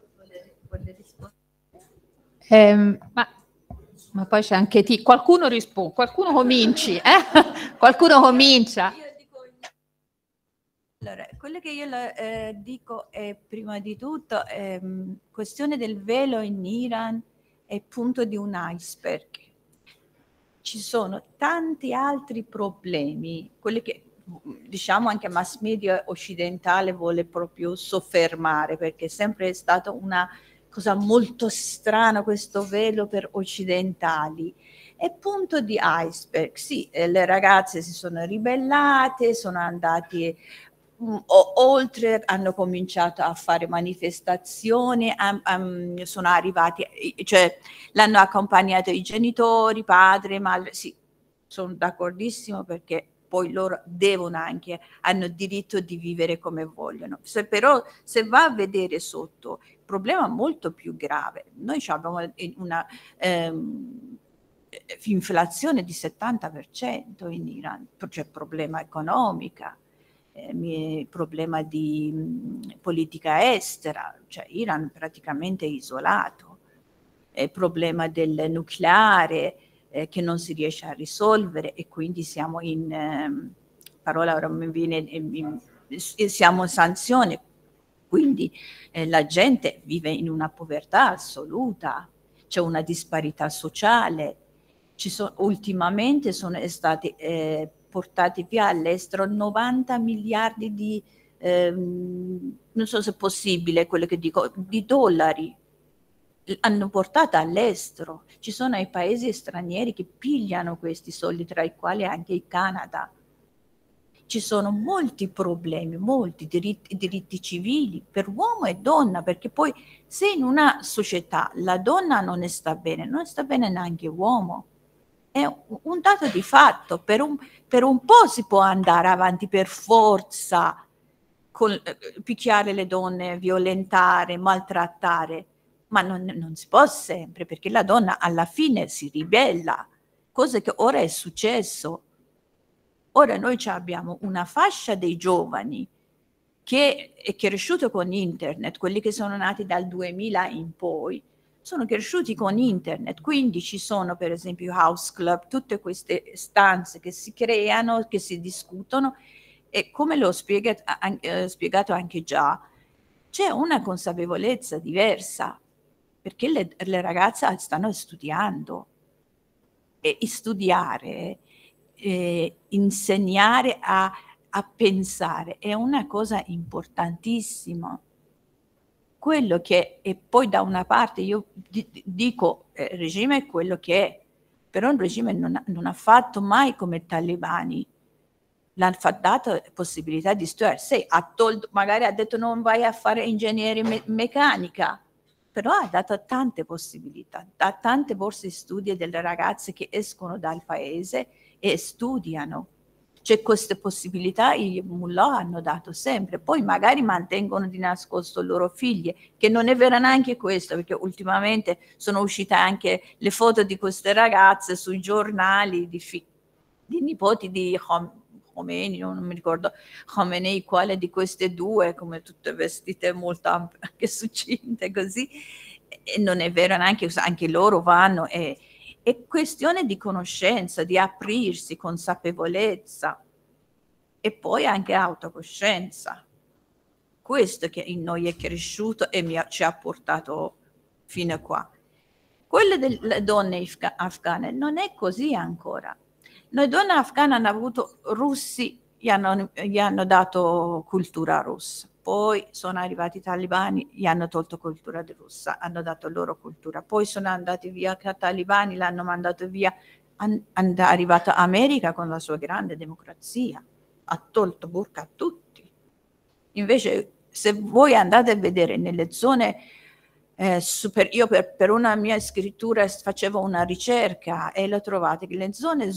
Eh, ma, ma poi c'è anche ti. Qualcuno risponde, qualcuno cominci, eh? Qualcuno comincia.
Allora, quello che io eh, dico è, prima di tutto, eh, questione del velo in Iran è punto di un iceberg. Ci sono tanti altri problemi, quelli che diciamo anche mass media occidentale vuole proprio soffermare, perché è sempre stata una cosa molto strana questo velo per occidentali. È punto di iceberg, sì, le ragazze si sono ribellate, sono andati O, oltre, hanno cominciato a fare manifestazioni, um, um, sono arrivati, cioè l'hanno accompagnato i genitori, padre, madre, sì, sono d'accordissimo, perché poi loro devono anche, hanno diritto di vivere come vogliono. Se però se va a vedere sotto, il problema è molto più grave. Noi abbiamo una ehm, inflazione di settanta per cento in Iran, c'è problema economica, Eh, problema di mh, politica estera, cioè Iran praticamente isolato, eh, problema del nucleare eh, che non si riesce a risolvere, e quindi siamo in eh, parola ora mi viene in, in, siamo in sanzione, quindi eh, la gente vive in una povertà assoluta, c'è una disparità sociale, ci sono, ultimamente sono stati eh, portati via all'estero novanta miliardi di, ehm, non so se è possibile quello che dico, di dollari, hanno portato all'estero. Ci sono i paesi stranieri che pigliano questi soldi, tra i quali anche il Canada. Ci sono molti problemi, molti diritti, diritti civili per uomo e donna, perché poi se in una società la donna non ne sta bene, non sta bene neanche l'uomo. È un dato di fatto, per un, per un po' si può andare avanti per forza, con, eh, picchiare le donne, violentare, maltrattare, ma non, non si può sempre, perché la donna alla fine si ribella, cosa che ora è successo. Ora noi abbiamo una fascia dei giovani che è cresciuto con internet, quelli che sono nati dal duemila in poi, sono cresciuti con internet, quindi ci sono per esempio house club, tutte queste stanze che si creano, che si discutono, e come l'ho spiegato, eh, spiegato anche già, c'è una consapevolezza diversa, perché le, le ragazze stanno studiando, e studiare, eh, insegnare a, a pensare è una cosa importantissima. Quello che, e poi da una parte io di, dico, eh, il regime è quello che è, però il regime non ha, non ha fatto mai come i talebani, l'hanno dato possibilità di studiare. Sì, ha tolto, magari ha detto non vai a fare ingegneria me- meccanica, però ha dato tante possibilità, da tante borse di studio delle ragazze che escono dal paese e studiano. C'è queste possibilità, i mullah hanno dato sempre, poi magari mantengono di nascosto le loro figlie, che non è vero neanche questo, perché ultimamente sono uscite anche le foto di queste ragazze sui giornali, di, fi- di nipoti di Khomeini, non mi ricordo Khomeini quale di queste due, come tutte vestite molto ampie, anche succinte così, e non è vero neanche, anche loro vanno, e è questione di conoscenza, di aprirsi, consapevolezza e poi anche autocoscienza. Questo che in noi è cresciuto e mi ha, ci ha portato fino a qua. Quelle delle donne afghane non è così ancora. Noi donne afghane hanno avuto russi, gli hanno, gli hanno dato cultura russa. Poi sono arrivati i talibani, gli hanno tolto cultura russa, hanno dato loro cultura. Poi sono andati via i talibani, l'hanno mandato via, è arrivato America con la sua grande democrazia, ha tolto burka a tutti. Invece se voi andate a vedere nelle zone eh, super, io per, per una mia scrittura facevo una ricerca e l'ho trovata che le zone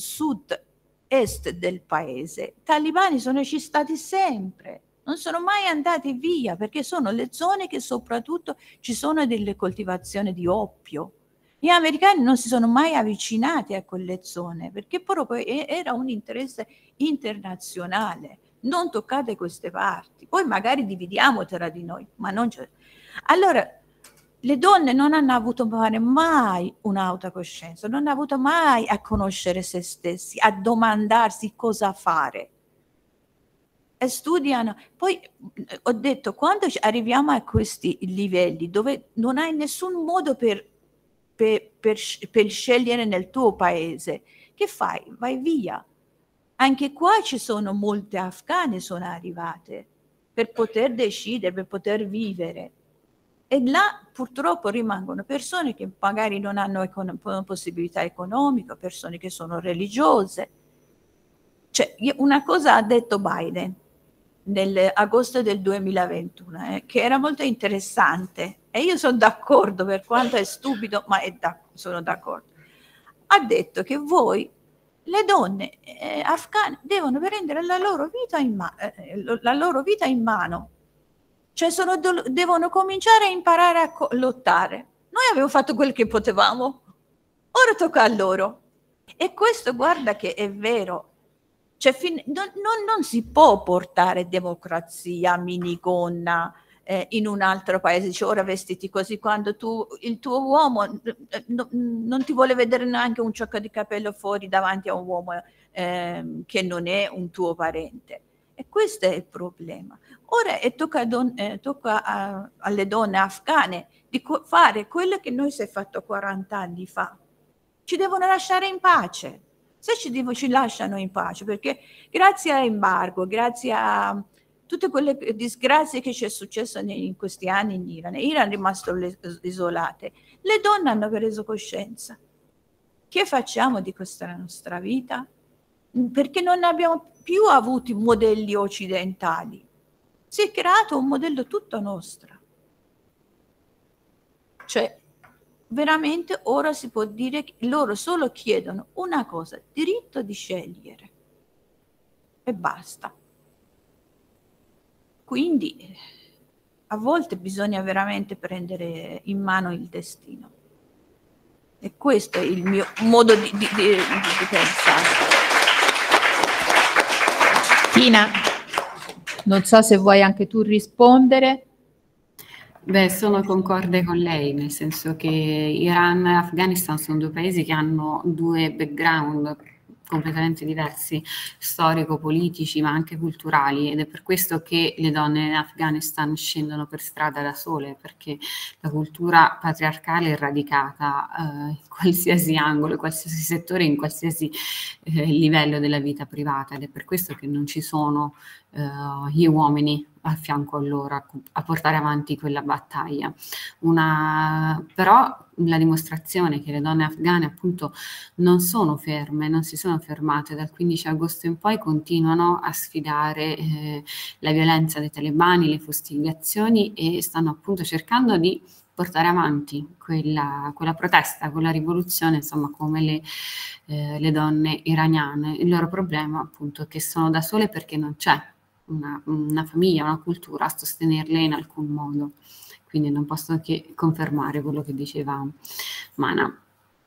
sud-est del paese, i talibani sono ci stati sempre. Non sono mai andati via, perché sono le zone che soprattutto ci sono delle coltivazioni di oppio. Gli americani non si sono mai avvicinati a quelle zone, perché proprio era un interesse internazionale. Non toccate queste parti. Poi magari dividiamo tra di noi, ma non c'è. Allora, le donne non hanno avuto mai un'autocoscienza, non hanno avuto mai a conoscere se stessi, a domandarsi cosa fare. E studiano. Poi ho detto, quando arriviamo a questi livelli dove non hai nessun modo per, per, per, per scegliere nel tuo paese, che fai? Vai via. Anche qua ci sono molte afghane sono arrivate per poter decidere, per poter vivere. E là purtroppo rimangono persone che magari non hanno econ- possibilità economiche, persone che sono religiose. Cioè, una cosa ha detto Biden nell'agosto del duemilaventuno, eh, che era molto interessante, e io sono d'accordo, per quanto è stupido, ma è da, sono d'accordo. Ha detto che voi, le donne eh, afghane, devono prendere la loro vita in, ma- eh, la loro vita in mano, cioè sono do- devono cominciare a imparare a co- lottare. Noi abbiamo fatto quel che potevamo, ora tocca a loro. E questo, guarda che è vero. Cioè, fin- non, non, non si può portare democrazia, minigonna eh, in un altro paese, dice ora vestiti così, quando tu, il tuo uomo eh, no, non ti vuole vedere neanche un ciocco di capello fuori davanti a un uomo eh, che non è un tuo parente. E questo è il problema. Ora eh, tocca, don- eh, tocca a, alle donne afghane di co- fare quello che noi si è fatto quaranta anni fa. Ci devono lasciare in pace. Se ci, ci lasciano in pace, perché grazie all'embargo, grazie a tutte quelle disgrazie che ci è successo in questi anni in Iran, Iran è rimasto isolate, le donne hanno preso coscienza. Che facciamo di questa nostra vita? Perché non abbiamo più avuto modelli occidentali. Si è creato un modello tutto nostro. Cioè, veramente ora si può dire che loro solo chiedono una cosa, diritto di scegliere, e basta. Quindi a volte bisogna veramente prendere in mano il destino, e questo è il mio modo di, di, di, di pensare.
Tina, non so se vuoi anche tu rispondere.
Beh, sono concorde con lei, nel senso che Iran e Afghanistan sono due paesi che hanno due background completamente diversi, storico-politici ma anche culturali, ed è per questo che le donne in Afghanistan scendono per strada da sole, perché la cultura patriarcale è radicata eh, in qualsiasi angolo, in qualsiasi settore, in qualsiasi eh, livello della vita privata, ed è per questo che non ci sono eh, gli uomini a fianco a loro a, a portare avanti quella battaglia. Una, però la dimostrazione che le donne afghane appunto non sono ferme, non si sono fermate, dal quindici agosto in poi continuano a sfidare eh, la violenza dei talebani, le fustigazioni, e stanno appunto cercando di portare avanti quella, quella protesta, quella rivoluzione, insomma, come le, eh, le donne iraniane. Il loro problema appunto è che sono da sole perché non c'è una, una famiglia, una cultura a sostenerle in alcun modo. Quindi non posso che confermare quello che diceva Mana.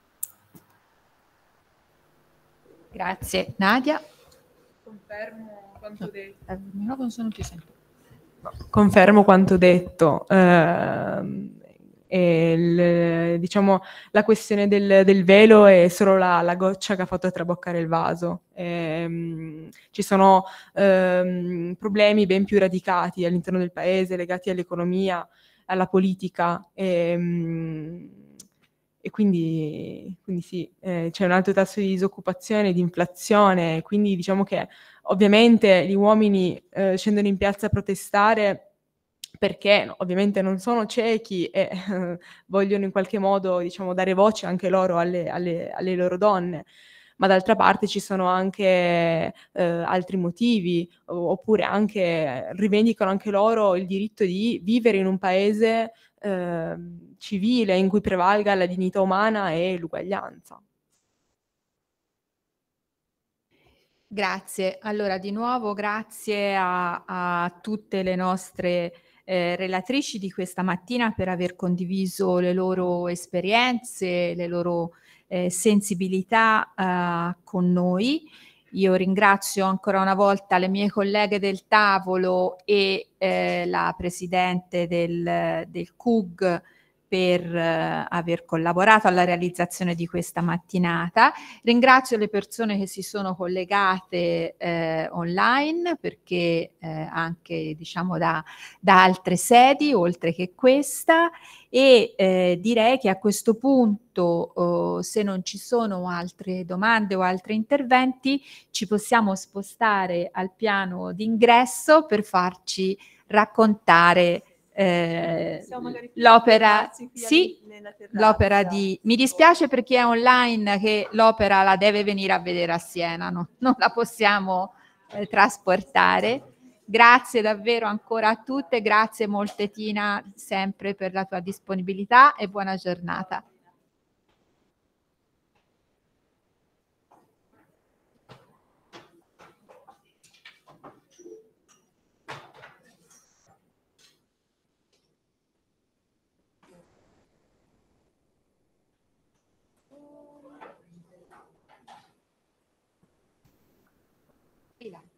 Grazie. Nadia?
Confermo quanto detto.
Il microfono non ti sento.
Confermo quanto detto. Eh, e il, diciamo, la questione del, del velo è solo la, la goccia che ha fatto traboccare il vaso. E, um, ci sono um, problemi ben più radicati all'interno del paese, legati all'economia, alla politica, e, um, e quindi, quindi sì, eh, c'è un alto tasso di disoccupazione, di inflazione, quindi diciamo che ovviamente gli uomini eh, scendono in piazza a protestare perché no, ovviamente non sono ciechi e eh, vogliono in qualche modo, diciamo, dare voce anche loro alle, alle, alle loro donne, ma d'altra parte ci sono anche eh, altri motivi, oppure anche rivendicano anche loro il diritto di vivere in un paese eh, civile in cui prevalga la dignità umana e l'uguaglianza.
Grazie. Allora, di nuovo grazie a, a tutte le nostre eh, relatrici di questa mattina per aver condiviso le loro esperienze, le loro eh, sensibilità eh, con noi. Io ringrazio ancora una volta le mie colleghe del tavolo e eh, la presidente del, del C U G per eh, aver collaborato alla realizzazione di questa mattinata. Ringrazio le persone che si sono collegate eh, online, perché eh, anche diciamo da, da altre sedi oltre che questa, e eh, direi che a questo punto oh, se non ci sono altre domande o altri interventi ci possiamo spostare al piano d'ingresso per farci raccontare Eh, l'opera sì, l'opera di mi dispiace per chi è online che l'opera la deve venire a vedere a Siena, no? Non la possiamo eh, trasportare. Grazie davvero ancora a tutte, grazie molte Tina sempre per la tua disponibilità e buona giornata. Fila.